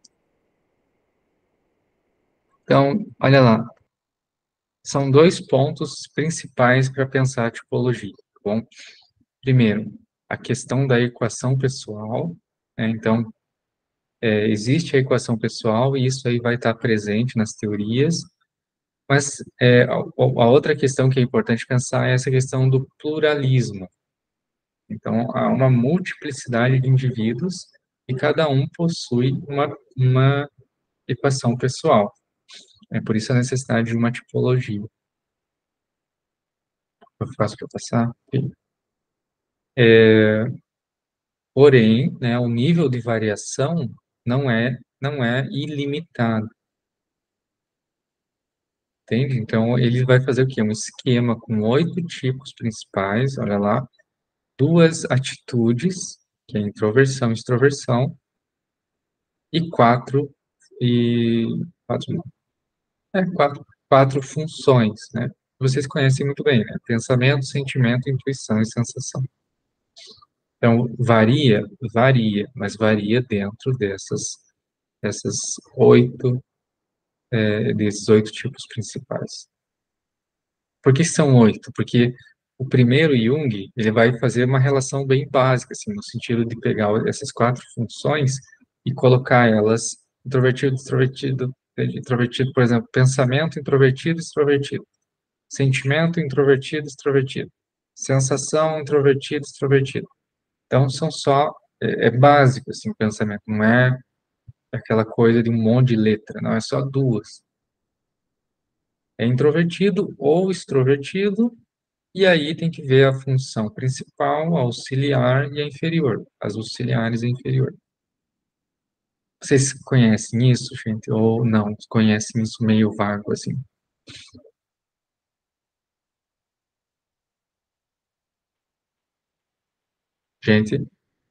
Então, olha lá. São dois pontos principais para pensar a tipologia, tá bom? Primeiro, a questão da equação pessoal, né? Então, existe a equação pessoal e isso aí vai estar presente nas teorias, mas a outra questão que é importante pensar é essa questão do pluralismo. Então, há uma multiplicidade de indivíduos e cada um possui uma equação pessoal. É por isso a necessidade de uma tipologia. Eu faço para passar? Porém, né, o nível de variação não é ilimitado, entende? Então, ele vai fazer o quê? Um esquema com 8 tipos principais, olha lá, 2 atitudes, que é introversão e extroversão, e 4, e 4, não, 4 funções, né? Vocês conhecem muito bem, né? Pensamento, sentimento, intuição e sensação. Então, varia, mas varia dentro dessas 8, desses 8 tipos principais. Por que são 8? Porque o primeiro Jung, ele vai fazer uma relação bem básica, assim, no sentido de pegar essas 4 funções e colocar elas introvertido, extrovertido, introvertido, por exemplo, pensamento, introvertido, extrovertido, sentimento, introvertido, extrovertido, sensação, introvertido, extrovertido. Então, são só, básico, assim, o pensamento, não é aquela coisa de um monte de letra, não, é só 2. É introvertido ou extrovertido, E aí tem que ver a função principal, a auxiliar e a inferior, as auxiliares e a inferior. Vocês conhecem isso, gente? Ou não? Conhecem isso meio vago, assim? Gente,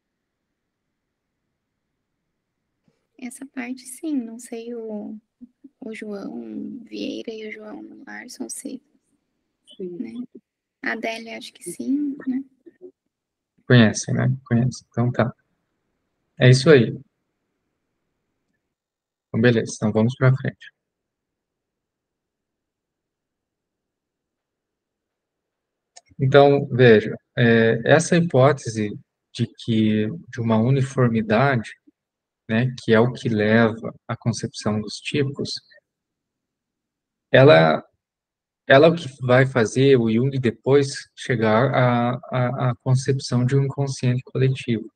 Essa parte, sim, não sei o João Vieira e o João Larson, sei, Sim. né? A Adélia, acho que sim, né? conhecem, né? Conhecem. Então tá. É isso aí. Então, beleza. Então vamos para frente. Então, veja, essa hipótese de uma uniformidade, né, que é o que leva à concepção dos tipos, ela, ela é o que vai fazer o Jung depois chegar à concepção de um inconsciente coletivo.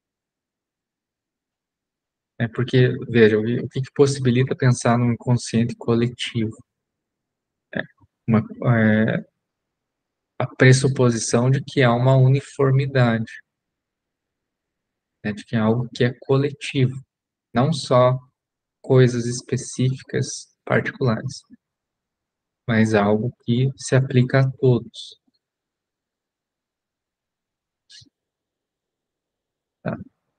Porque, veja, o que possibilita pensar num inconsciente coletivo? Uma, é, a pressuposição de que há uma uniformidade, né, de que é algo que é coletivo, não só coisas específicas, particulares, mas algo que se aplica a todos. Tá?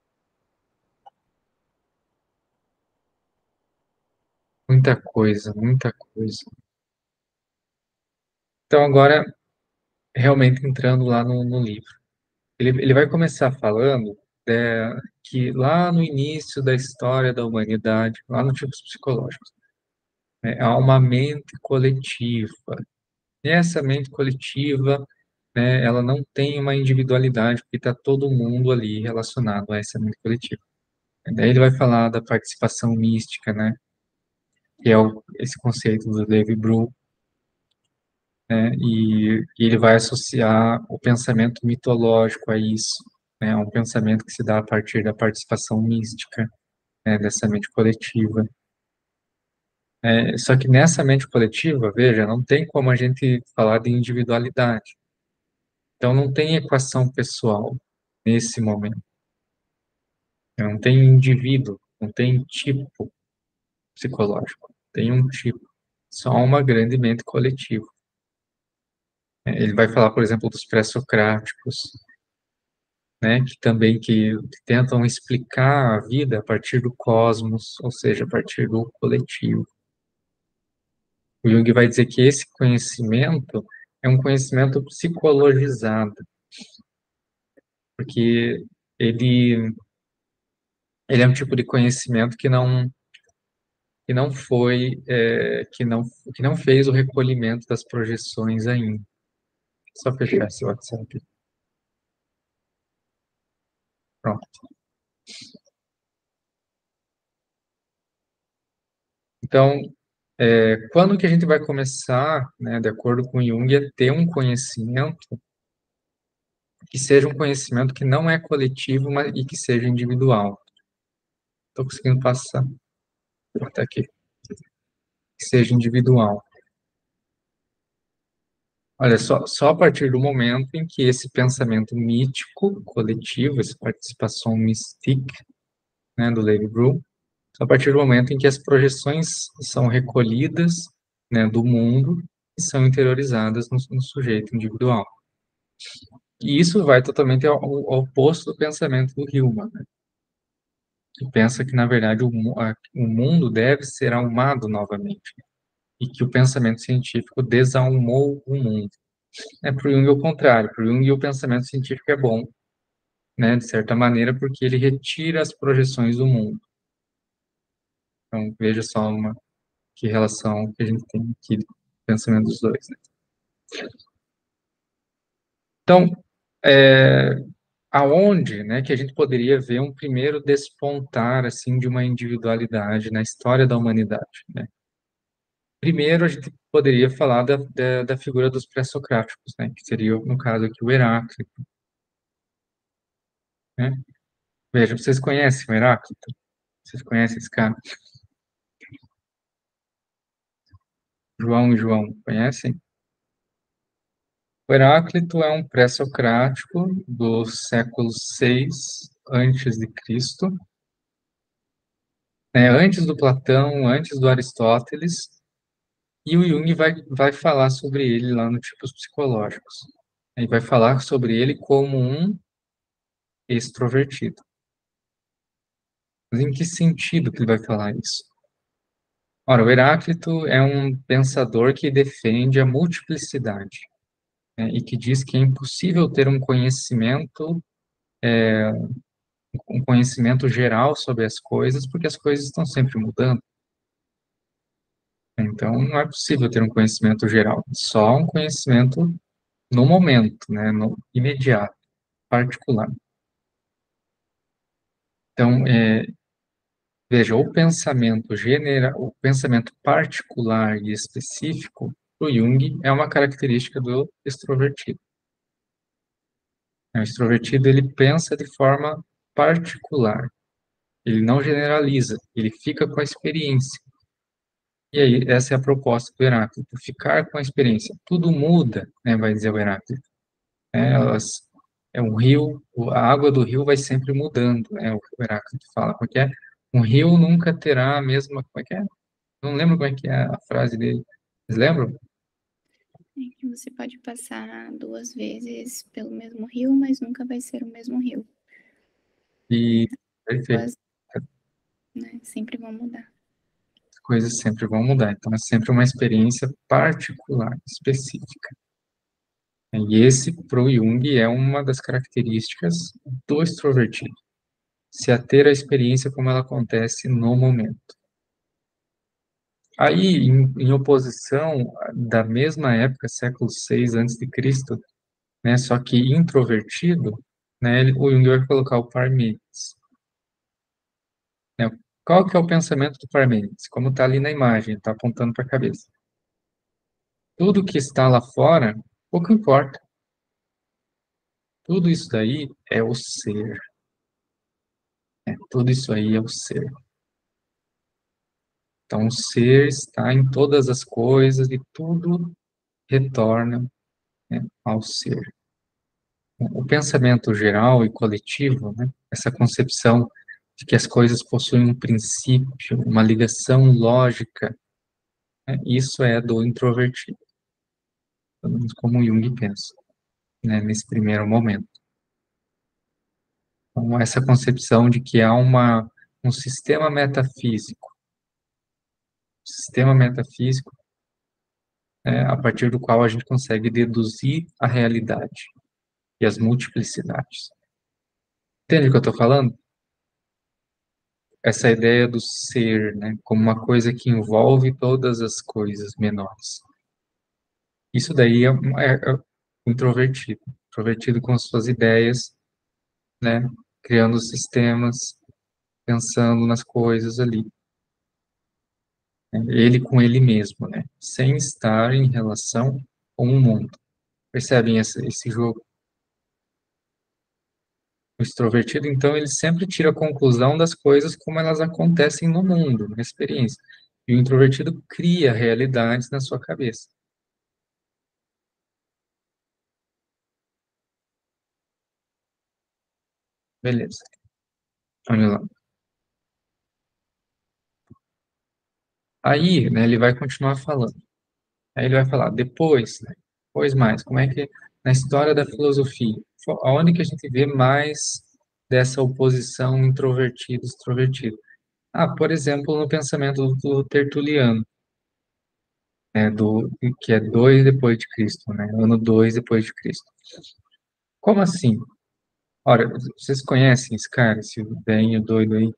Muita coisa, muita coisa. Então, agora, realmente entrando lá no livro. Ele vai começar falando que lá no início da história da humanidade, lá no Tipos Psicológicos, né, há uma mente coletiva. E essa mente coletiva, né, ela não tem uma individualidade, porque está todo mundo ali relacionado a essa mente coletiva. Daí ele vai falar da participação mística, né, que é esse conceito do David Brum, né, e ele vai associar o pensamento mitológico a isso, né, um pensamento que se dá a partir da participação mística, né, dessa mente coletiva. Só que nessa mente coletiva, veja, não tem como a gente falar de individualidade. Então não tem equação pessoal nesse momento. Não tem indivíduo, não tem tipo psicológico, tem um tipo, só uma grande mente coletiva. Ele vai falar, por exemplo, dos pré-socráticos, né, que tentam explicar a vida a partir do cosmos, ou seja, a partir do coletivo. O Jung vai dizer que esse conhecimento é um conhecimento psicologizado, porque ele, ele é um tipo de conhecimento que não foi, que não fez o recolhimento das projeções ainda. Só fechar esse WhatsApp. Pronto. Então, quando que a gente vai começar, né, de acordo com Jung, a ter um conhecimento que seja um conhecimento que não é coletivo, mas, e que seja individual? Estou conseguindo passar até aqui. Que seja individual. Olha, só a partir do momento em que esse pensamento mítico, coletivo, essa participação mystique, né, do Levi Brum, só a partir do momento em que as projeções são recolhidas, né, do mundo e são interiorizadas no sujeito individual. E isso vai totalmente ao oposto do pensamento do Hillman, né, que pensa que, na verdade, o mundo deve ser almado novamente, e que o pensamento científico desalmou o mundo. Para o Jung é o contrário. Para o Jung, o pensamento científico é bom, né, de certa maneira, porque ele retira as projeções do mundo. Então, veja só que relação que a gente tem aqui do pensamento dos dois, né? Então, é, aonde, né, que a gente poderia ver um primeiro despontar, assim, de uma individualidade na história da humanidade, né? Primeiro, a gente poderia falar da figura dos pré-socráticos, né, que seria, no caso aqui, o Heráclito, né? Veja, vocês conhecem o Heráclito? Vocês conhecem esse cara? João e João, conhecem? O Heráclito é um pré-socrático do século VI antes de Cristo, antes do Platão, antes do Aristóteles, e o Jung vai falar sobre ele lá no Tipos Psicológicos. Ele vai falar sobre ele como um extrovertido. Mas em que sentido que ele vai falar isso? Ora, o Heráclito é um pensador que defende a multiplicidade, e que diz que é impossível ter um conhecimento geral sobre as coisas, porque as coisas estão sempre mudando. Então, não é possível ter um conhecimento geral, só um conhecimento no momento, no imediato, particular. Então, veja, o pensamento particular e específico do Jung é uma característica do extrovertido. O extrovertido, ele pensa de forma particular, ele não generaliza, ele fica com a experiência. E aí, essa é a proposta do Heráclito, ficar com a experiência. Tudo muda, vai dizer o Heráclito. É um rio, a água do rio vai sempre mudando, o que o Heráclito fala, porque um rio nunca terá a mesma, como é que é? Não lembro como é que é a frase dele. Vocês lembram? É que você pode passar 2 vezes pelo mesmo rio, mas nunca vai ser o mesmo rio. E, perfeito, Sempre vão mudar. as coisas sempre vão mudar, então é sempre uma experiência particular, específica. E esse, pro Jung, é uma das características do extrovertido, se ater à experiência como ela acontece no momento. Aí, em oposição, da mesma época, século VI antes de Cristo, só que introvertido, o Jung vai colocar o Parmênides. Qual que é o pensamento do Parmênides? Como está ali na imagem, está apontando para a cabeça. Tudo que está lá fora, pouco importa. Tudo isso daí é o ser. Tudo isso aí é o ser. Então, o ser está em todas as coisas e tudo retorna, ao ser. O pensamento geral e coletivo, essa concepção de que as coisas possuem um princípio, uma ligação lógica, isso é do introvertido, pelo menos como Jung pensa, nesse primeiro momento. Então, essa concepção de que há um sistema metafísico, a partir do qual a gente consegue deduzir a realidade e as multiplicidades. Entende o que eu estou falando? Essa ideia do ser, como uma coisa que envolve todas as coisas menores. Isso daí é introvertido com suas ideias, criando sistemas, pensando nas coisas ali. Ele com ele mesmo, sem estar em relação com o mundo. Percebem esse jogo? O extrovertido, então, ele sempre tira a conclusão das coisas como elas acontecem no mundo, na experiência. E o introvertido cria realidades na sua cabeça. Beleza. Olha lá. Aí, ele vai continuar falando. Aí ele vai falar, depois mais, como é que na história da filosofia, aonde que a gente vê mais dessa oposição introvertido-extrovertido? Por exemplo, no pensamento do Tertuliano, que é 2 depois de Cristo, ano 2 depois de Cristo. Como assim? Ora, vocês conhecem esse cara, esse velhinho doido aí?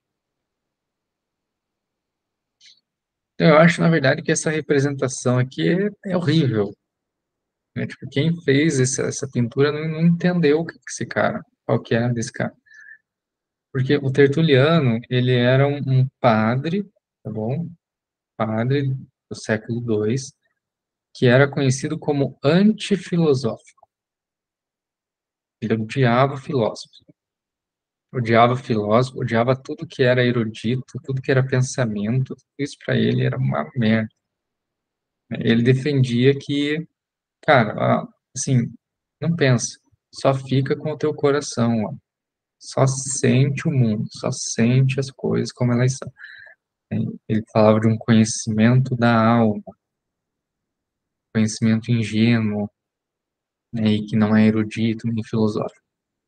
Então, eu acho, na verdade, que essa representação aqui é horrível. Tipo, quem fez essa pintura não entendeu qual que é desse cara. Porque o Tertuliano, ele era um padre, tá bom? Padre do século II, que era conhecido como antifilosófico. Ele odiava filósofos. Odiava filósofo, odiava tudo que era erudito, tudo que era pensamento, tudo isso para ele era uma merda. Ele defendia que, cara, assim, não pensa, só fica com o teu coração, ó. Só sente o mundo, só sente as coisas como elas são. Ele falava de um conhecimento da alma, conhecimento ingênuo, né, e que não é erudito nem filosófico.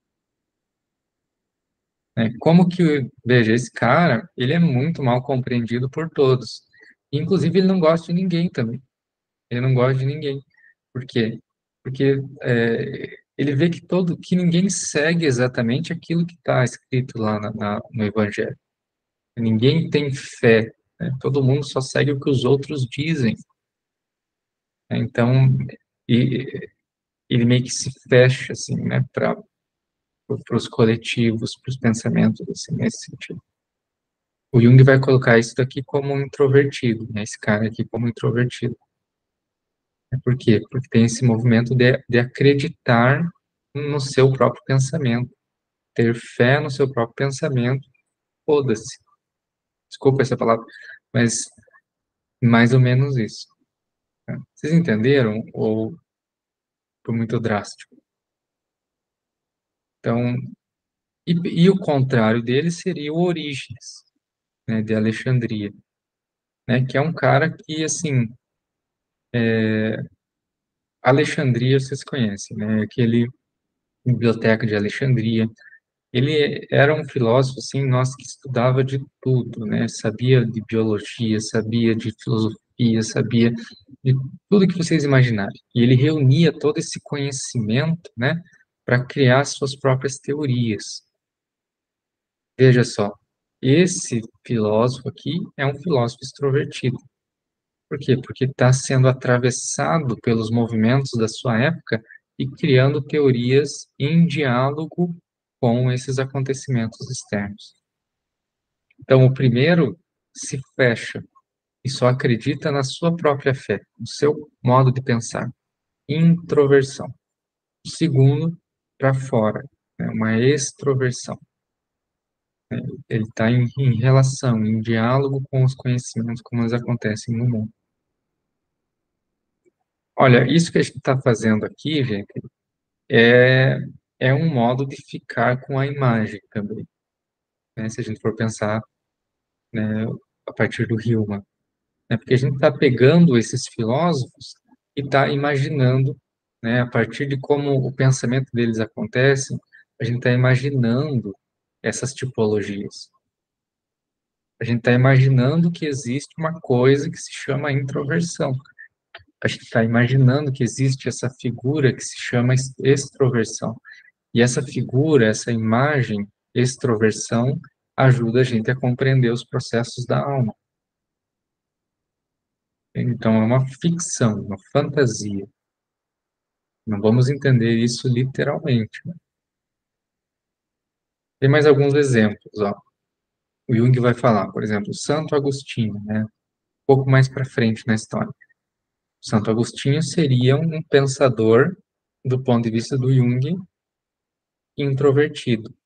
Como que, veja, esse cara, ele é muito mal compreendido por todos. Inclusive, ele não gosta de ninguém também. Ele não gosta de ninguém. Por quê? Porque ele vê que ninguém segue exatamente aquilo que está escrito lá no Evangelho. Ninguém tem fé, né? Todo mundo só segue o que os outros dizem. Então, e- ele meio que se fecha, assim, né, para os coletivos, para os pensamentos, assim, nesse sentido. O Jung vai colocar isso daqui como um introvertido, né, esse cara aqui como introvertido. Por quê? Porque tem esse movimento de acreditar no seu próprio pensamento, ter fé no seu próprio pensamento, foda-se. Desculpa essa palavra, mas mais ou menos isso. Né? Vocês entenderam? Ou foi muito drástico? Então, e o contrário dele seria o Orígenes, né, de Alexandria, né, que é um cara que, assim, Alexandria vocês conhecem, né, aquele biblioteca de Alexandria. Ele era um filósofo, assim, nossa, que estudava de tudo, né, sabia de biologia, sabia de filosofia, sabia de tudo que vocês imaginarem. E ele reunia todo esse conhecimento, né, para criar suas próprias teorias. Veja só, esse filósofo aqui é um filósofo extrovertido. Por quê? Porque está sendo atravessado pelos movimentos da sua época e criando teorias em diálogo com esses acontecimentos externos. Então, o primeiro se fecha e só acredita na sua própria fé, no seu modo de pensar. Introversão. O segundo, para fora, né? Uma extroversão. Ele está em relação, em diálogo com os conhecimentos, como eles acontecem no mundo. Olha, isso que a gente está fazendo aqui, gente, é, é um modo de ficar com a imagem também, né? Se a gente for pensar, né, a partir do Hillman, né? Porque a gente está pegando esses filósofos e está imaginando, né, a partir de como o pensamento deles acontece, a gente está imaginando essas tipologias. A gente está imaginando que existe uma coisa que se chama introversão. A gente está imaginando que existe essa figura que se chama extroversão. E essa figura, essa imagem, extroversão, ajuda a gente a compreender os processos da alma. Então, é uma ficção, uma fantasia. Não vamos entender isso literalmente, né? Tem mais alguns exemplos, ó. O Jung vai falar, por exemplo, Santo Agostinho, né? Um pouco mais para frente na história. Santo Agostinho seria um pensador, do ponto de vista do Jung, introvertido.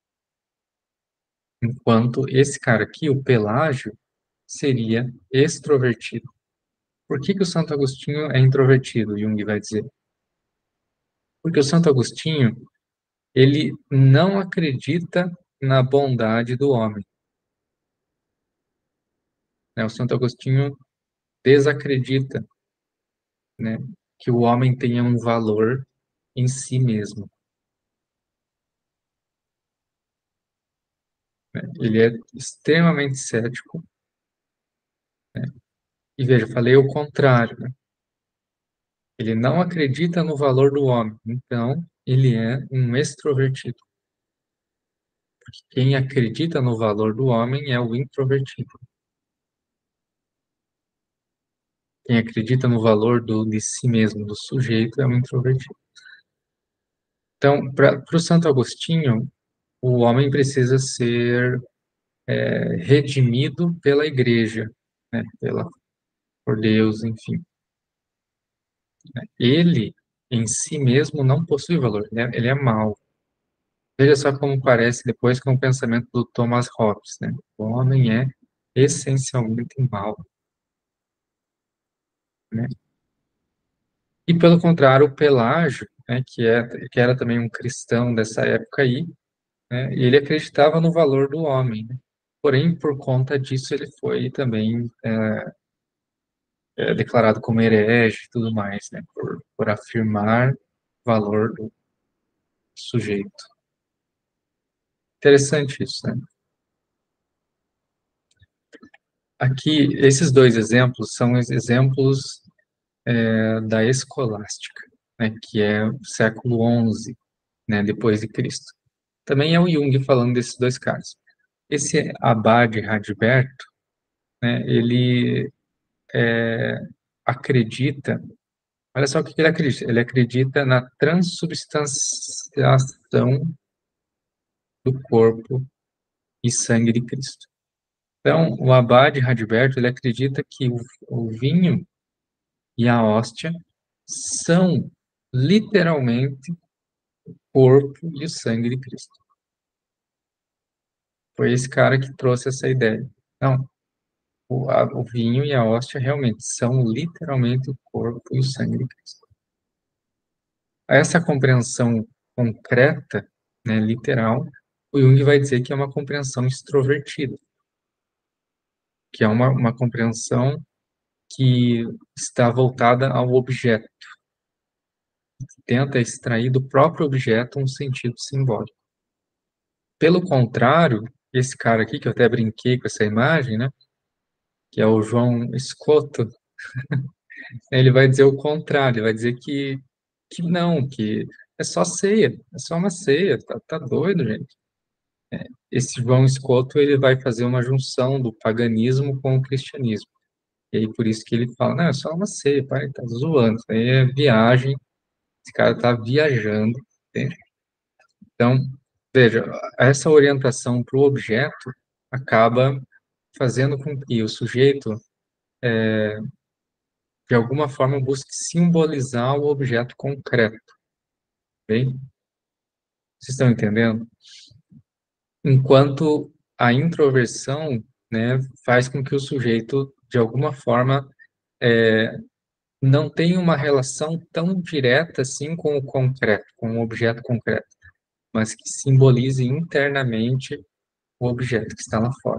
Enquanto esse cara aqui, o Pelágio, seria extrovertido. Por que que o Santo Agostinho é introvertido, Jung vai dizer? Porque o Santo Agostinho, ele não acredita na bondade do homem, né? O Santo Agostinho desacredita, né, que o homem tenha um valor em si mesmo, né? Ele é extremamente cético, né? E veja, eu falei o contrário, né? Ele não acredita no valor do homem, então ele é um extrovertido. Porque quem acredita no valor do homem é o introvertido. Quem acredita no valor de si mesmo, do sujeito, é um introvertido. Então, para o Santo Agostinho, o homem precisa ser redimido pela igreja, né, por Deus, enfim. Ele, em si mesmo, não possui valor, ele é mau. Veja só como parece depois com o pensamento do Thomas Hobbes, né? O homem é essencialmente mau, né? E, pelo contrário, o Pelágio, né, que era também um cristão dessa época aí, né, ele acreditava no valor do homem, né? Porém, por conta disso, ele foi também declarado como herege e tudo mais, né, por afirmar o valor do sujeito. Interessante isso, né? Aqui, esses dois exemplos são os exemplos da escolástica, né, que é o século XI, né, depois de Cristo. Também é o Jung falando desses dois casos. Esse Abade Radberto, né, ele acredita, olha só o que ele acredita, ele acredita na transubstanciação do corpo e sangue de Cristo. Então, o Abade Radberto, ele acredita que o vinho e a hóstia são literalmente o corpo e o sangue de Cristo. Foi esse cara que trouxe essa ideia. Não, o vinho e a hóstia realmente são literalmente o corpo e o sangue de Cristo. Essa compreensão concreta, né, literal, o Jung vai dizer que é uma compreensão extrovertida, que é uma compreensão que está voltada ao objeto, tenta extrair do próprio objeto um sentido simbólico. Pelo contrário, esse cara aqui, que eu até brinquei com essa imagem, né, que é o João Scotto, ele vai dizer o contrário, ele vai dizer que não, que é só ceia, é só uma ceia, tá doido, gente. Esse João Scotto, ele vai fazer uma junção do paganismo com o cristianismo. E aí, por isso que ele fala, não, é só uma ceia, pai, tá zoando, isso aí é viagem, esse cara tá viajando, entende? Então, veja, essa orientação para o objeto acaba fazendo com que o sujeito, de alguma forma, busque simbolizar o objeto concreto, bem? Vocês estão entendendo? Enquanto a introversão, né, faz com que o sujeito, de alguma forma, não tenha uma relação tão direta assim com o concreto, com o objeto concreto, mas que simbolize internamente o objeto que está lá fora.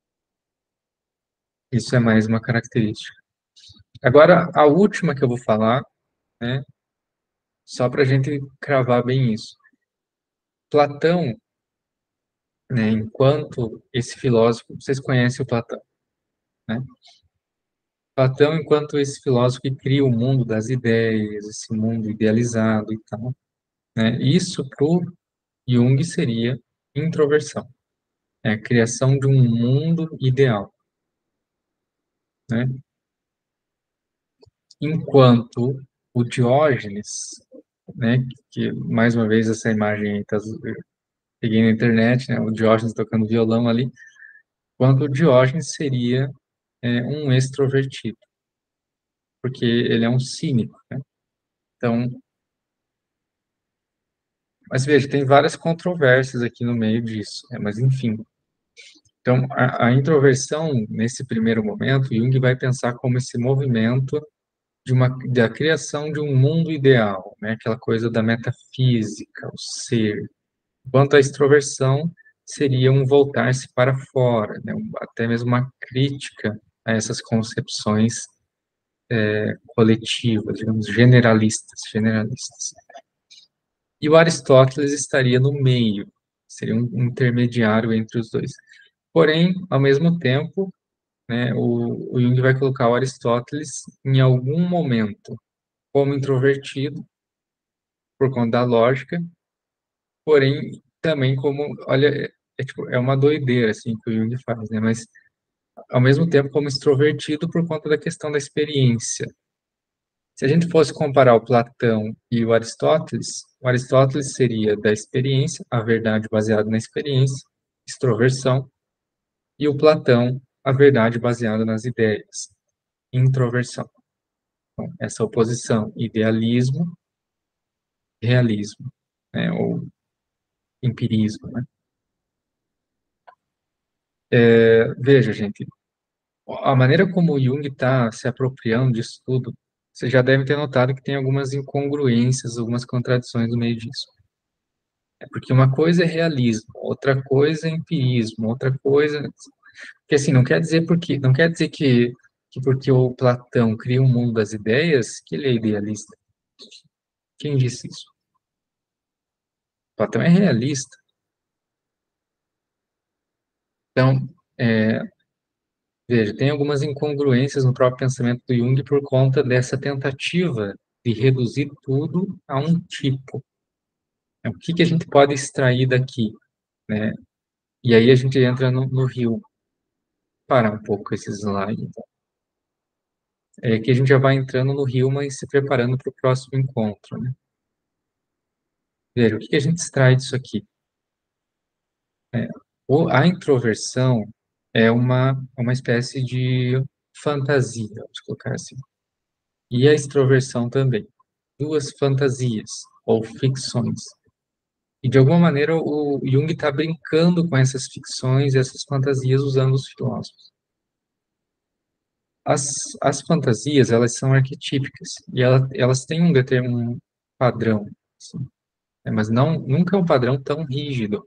Isso é mais uma característica. Agora, a última que eu vou falar, né, só para a gente cravar bem isso. Platão, né, enquanto esse filósofo, vocês conhecem o Platão, né? Platão, enquanto esse filósofo que cria o mundo das ideias, esse mundo idealizado e tal, né? Isso para o Jung seria introversão, é a criação de um mundo ideal, né? Enquanto o Diógenes, né, que mais uma vez essa imagem aí tá, peguei na internet, né, o Diógenes tocando violão ali, enquanto o Diógenes seria um extrovertido, porque ele é um cínico, né? Então, mas veja, tem várias controvérsias aqui no meio disso, né? Mas enfim. Então, a introversão, nesse primeiro momento, Jung vai pensar como esse movimento da criação de um mundo ideal, né? Aquela coisa da metafísica, o ser. Enquanto a extroversão seria um voltar-se para fora, né? Até mesmo uma crítica a essas concepções coletivas, digamos, generalistas. E o Aristóteles estaria no meio, seria um intermediário entre os dois. Porém, ao mesmo tempo, né, o Jung vai colocar o Aristóteles em algum momento como introvertido, por conta da lógica, porém também como, olha, tipo, é uma doideira assim que o Jung faz, né? Mas ao mesmo tempo como extrovertido por conta da questão da experiência. Se a gente fosse comparar o Platão e o Aristóteles seria da experiência, a verdade baseada na experiência, extroversão, e o Platão, a verdade baseada nas ideias, introversão. Então, essa oposição, idealismo, realismo, né, ou empirismo, né? Veja, gente, a maneira como o Jung está se apropriando disso tudo Você já deve ter notado que tem algumas incongruências, algumas contradições no meio disso. É porque uma coisa é realismo, outra coisa é empirismo, outra coisa. Porque assim, não quer dizer que porque o Platão cria o mundo das ideias, que ele é idealista. Quem disse isso? Platão é realista. Então, é, veja, tem algumas incongruências no próprio pensamento do Jung por conta dessa tentativa de reduzir tudo a um tipo. O que que a gente pode extrair daqui, né? E aí a gente entra no rio. Parar um pouco esse slide. Então. É que a gente já vai entrando no rio, mas se preparando para o próximo encontro, né? Veja, o que que a gente extrai disso aqui? A introversão é uma espécie de fantasia, vamos colocar assim. E a extroversão também. Duas fantasias, ou ficções. E, de alguma maneira, o Jung está brincando com essas ficções, essas fantasias, usando os filósofos. As, as fantasias, elas são arquetípicas, e elas têm um determinado padrão, assim, né, mas nunca é um padrão tão rígido.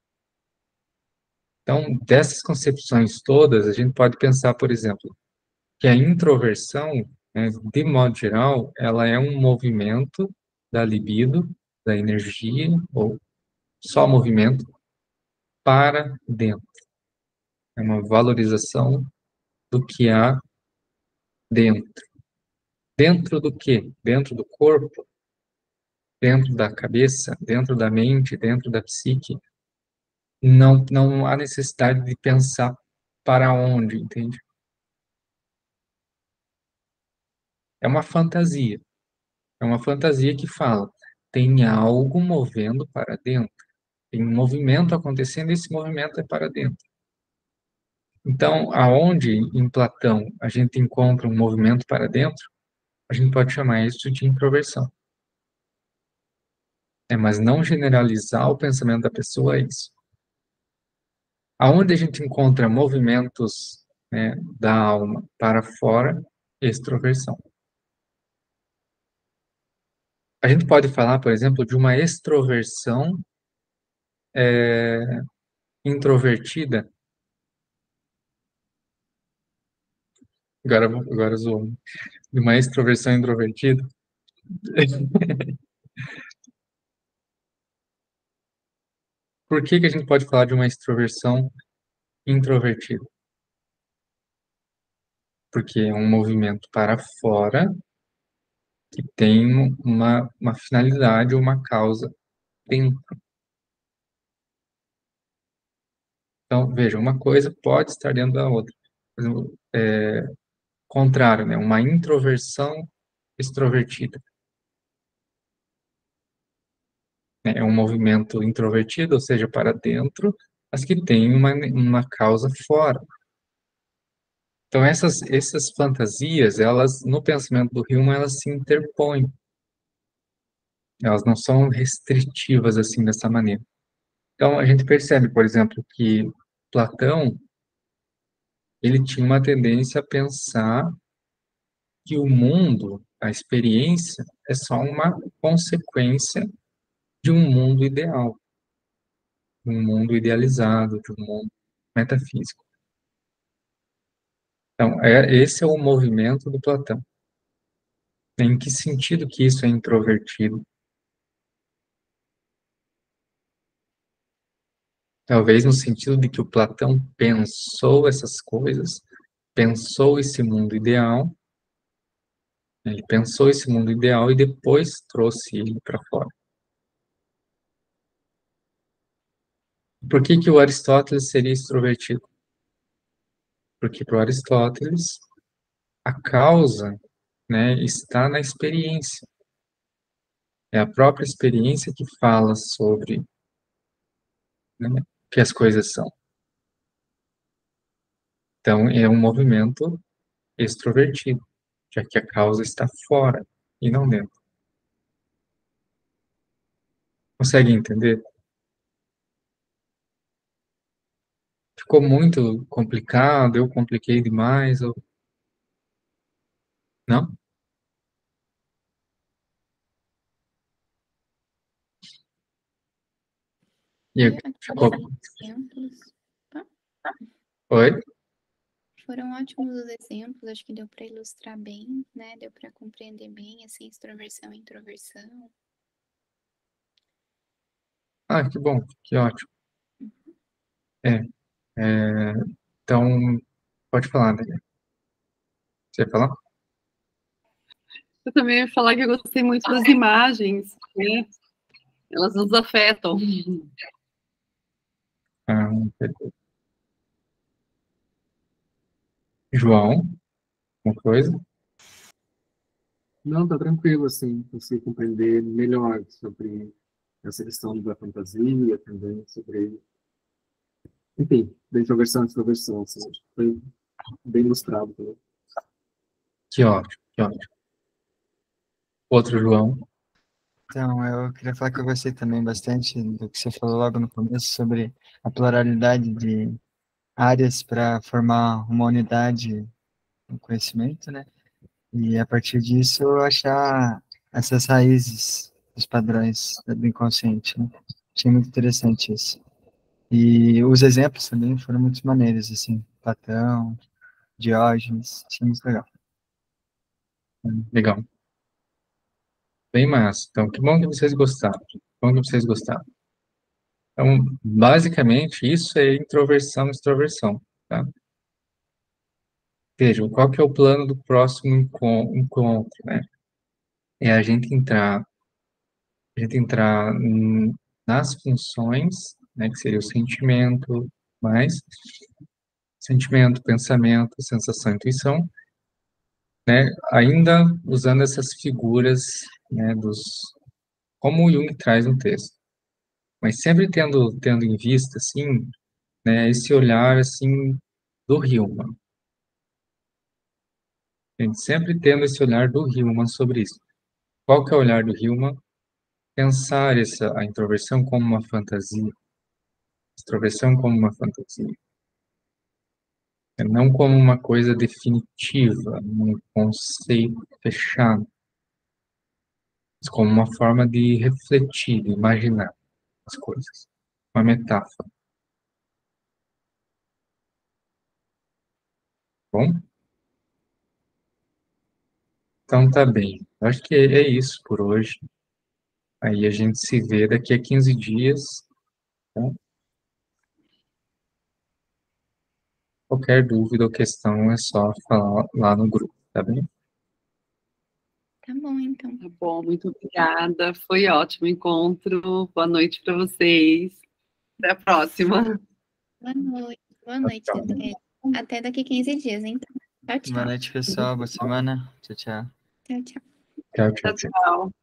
Então, dessas concepções todas, a gente pode pensar, por exemplo, que a introversão, né, de modo geral, ela é um movimento da libido, da energia, ou só movimento, para dentro. É uma valorização do que há dentro. Dentro do quê? Dentro do corpo, dentro da cabeça, dentro da mente, dentro da psique. Não há necessidade de pensar para onde, entende? É uma fantasia. É uma fantasia que fala, tem algo movendo para dentro. Tem um movimento acontecendo e esse movimento é para dentro. Então, aonde em Platão a gente encontra um movimento para dentro, a gente pode chamar isso de introversão. Mas não generalizar o pensamento da pessoa é isso. Aonde a gente encontra movimentos, né, da alma para fora, extroversão. A gente pode falar, por exemplo, de uma extroversão introvertida. Agora zoou. De uma extroversão introvertida. Por que que a gente pode falar de uma extroversão introvertida? Porque é um movimento para fora que tem uma finalidade ou uma causa dentro. Então, veja, uma coisa pode estar dentro da outra. Por exemplo, contrário, né? Uma introversão extrovertida. Né? É um movimento introvertido, ou seja, para dentro, mas que tem uma causa fora. Então, essas fantasias, elas, no pensamento do Hume, elas se interpõem. Elas não são restritivas, assim, dessa maneira. Então, a gente percebe, por exemplo, que Platão, ele tinha uma tendência a pensar que o mundo, a experiência, é só uma consequência de um mundo ideal, de um mundo idealizado, de um mundo metafísico. Então, esse é o movimento do Platão. Em que sentido que isso é introvertido? Talvez no sentido de que o Platão pensou essas coisas, pensou esse mundo ideal, né, ele pensou esse mundo ideal e depois trouxe ele para fora. Por que que o Aristóteles seria extrovertido? Porque para o Aristóteles a causa, né, está na experiência. É a própria experiência que fala sobre, né, o que as coisas são. Então, é um movimento extrovertido, já que a causa está fora e não dentro. Consegue entender? Ficou muito complicado, eu compliquei demais, ou... não? E ficou... exemplos. Oi? Foram ótimos os exemplos, acho que deu para ilustrar bem, né? Deu para compreender bem, assim, extroversão e introversão. Ah, que bom, que ótimo. Então, pode falar, né? Você ia falar? Eu também ia falar que eu gostei muito das imagens, né? Elas nos afetam. Ah, perfeito. João, uma coisa? Não, tá tranquilo, assim, consigo compreender melhor sobre essa questão da fantasia, também sobre, enfim, da introversão e extroversão, assim, acho que foi bem ilustrado também. Que ótimo, que ótimo. Outro João? Então, eu queria falar que eu gostei também bastante do que você falou logo no começo sobre a pluralidade de áreas para formar uma unidade no conhecimento, né? E a partir disso achar essas raízes dos padrões do inconsciente, né? Achei muito interessante isso. E os exemplos também foram muito maneiros, assim, Platão, Diógenes, achei muito legal. Legal. Bem massa. Então, que bom que vocês gostaram. Que bom que vocês gostaram. Então, basicamente, isso é introversão e extroversão, tá? Vejam, qual que é o plano do próximo encontro, né? É a gente entrar nas funções, né, que seria o sentimento, mais sentimento, pensamento, sensação, intuição, né? Ainda usando essas figuras, né, como o Jung traz no texto, mas sempre tendo em vista, assim, né, esse olhar, assim, do Hillman. A gente sempre tendo esse olhar do Hillman sobre isso. Qual que é o olhar do Hillman? Pensar a introversão como uma fantasia, extroversão como uma fantasia, não como uma coisa definitiva, um conceito fechado, mas como uma forma de refletir, de imaginar as coisas, uma metáfora. Bom? Então tá bem. Acho que é isso por hoje. Aí a gente se vê daqui a 15 dias. Tá? Qualquer dúvida ou questão é só falar lá no grupo, tá bem? Tá bom, então. Tá bom, muito obrigada. Foi ótimo o encontro. Boa noite para vocês. Até a próxima. Boa noite. Boa noite. Tchau, Até daqui 15 dias, então. Tchau, Boa tchau. noite, pessoal. Boa semana. Tchau, tchau. Tchau, tchau. tchau, Tchau, tchau. tchau.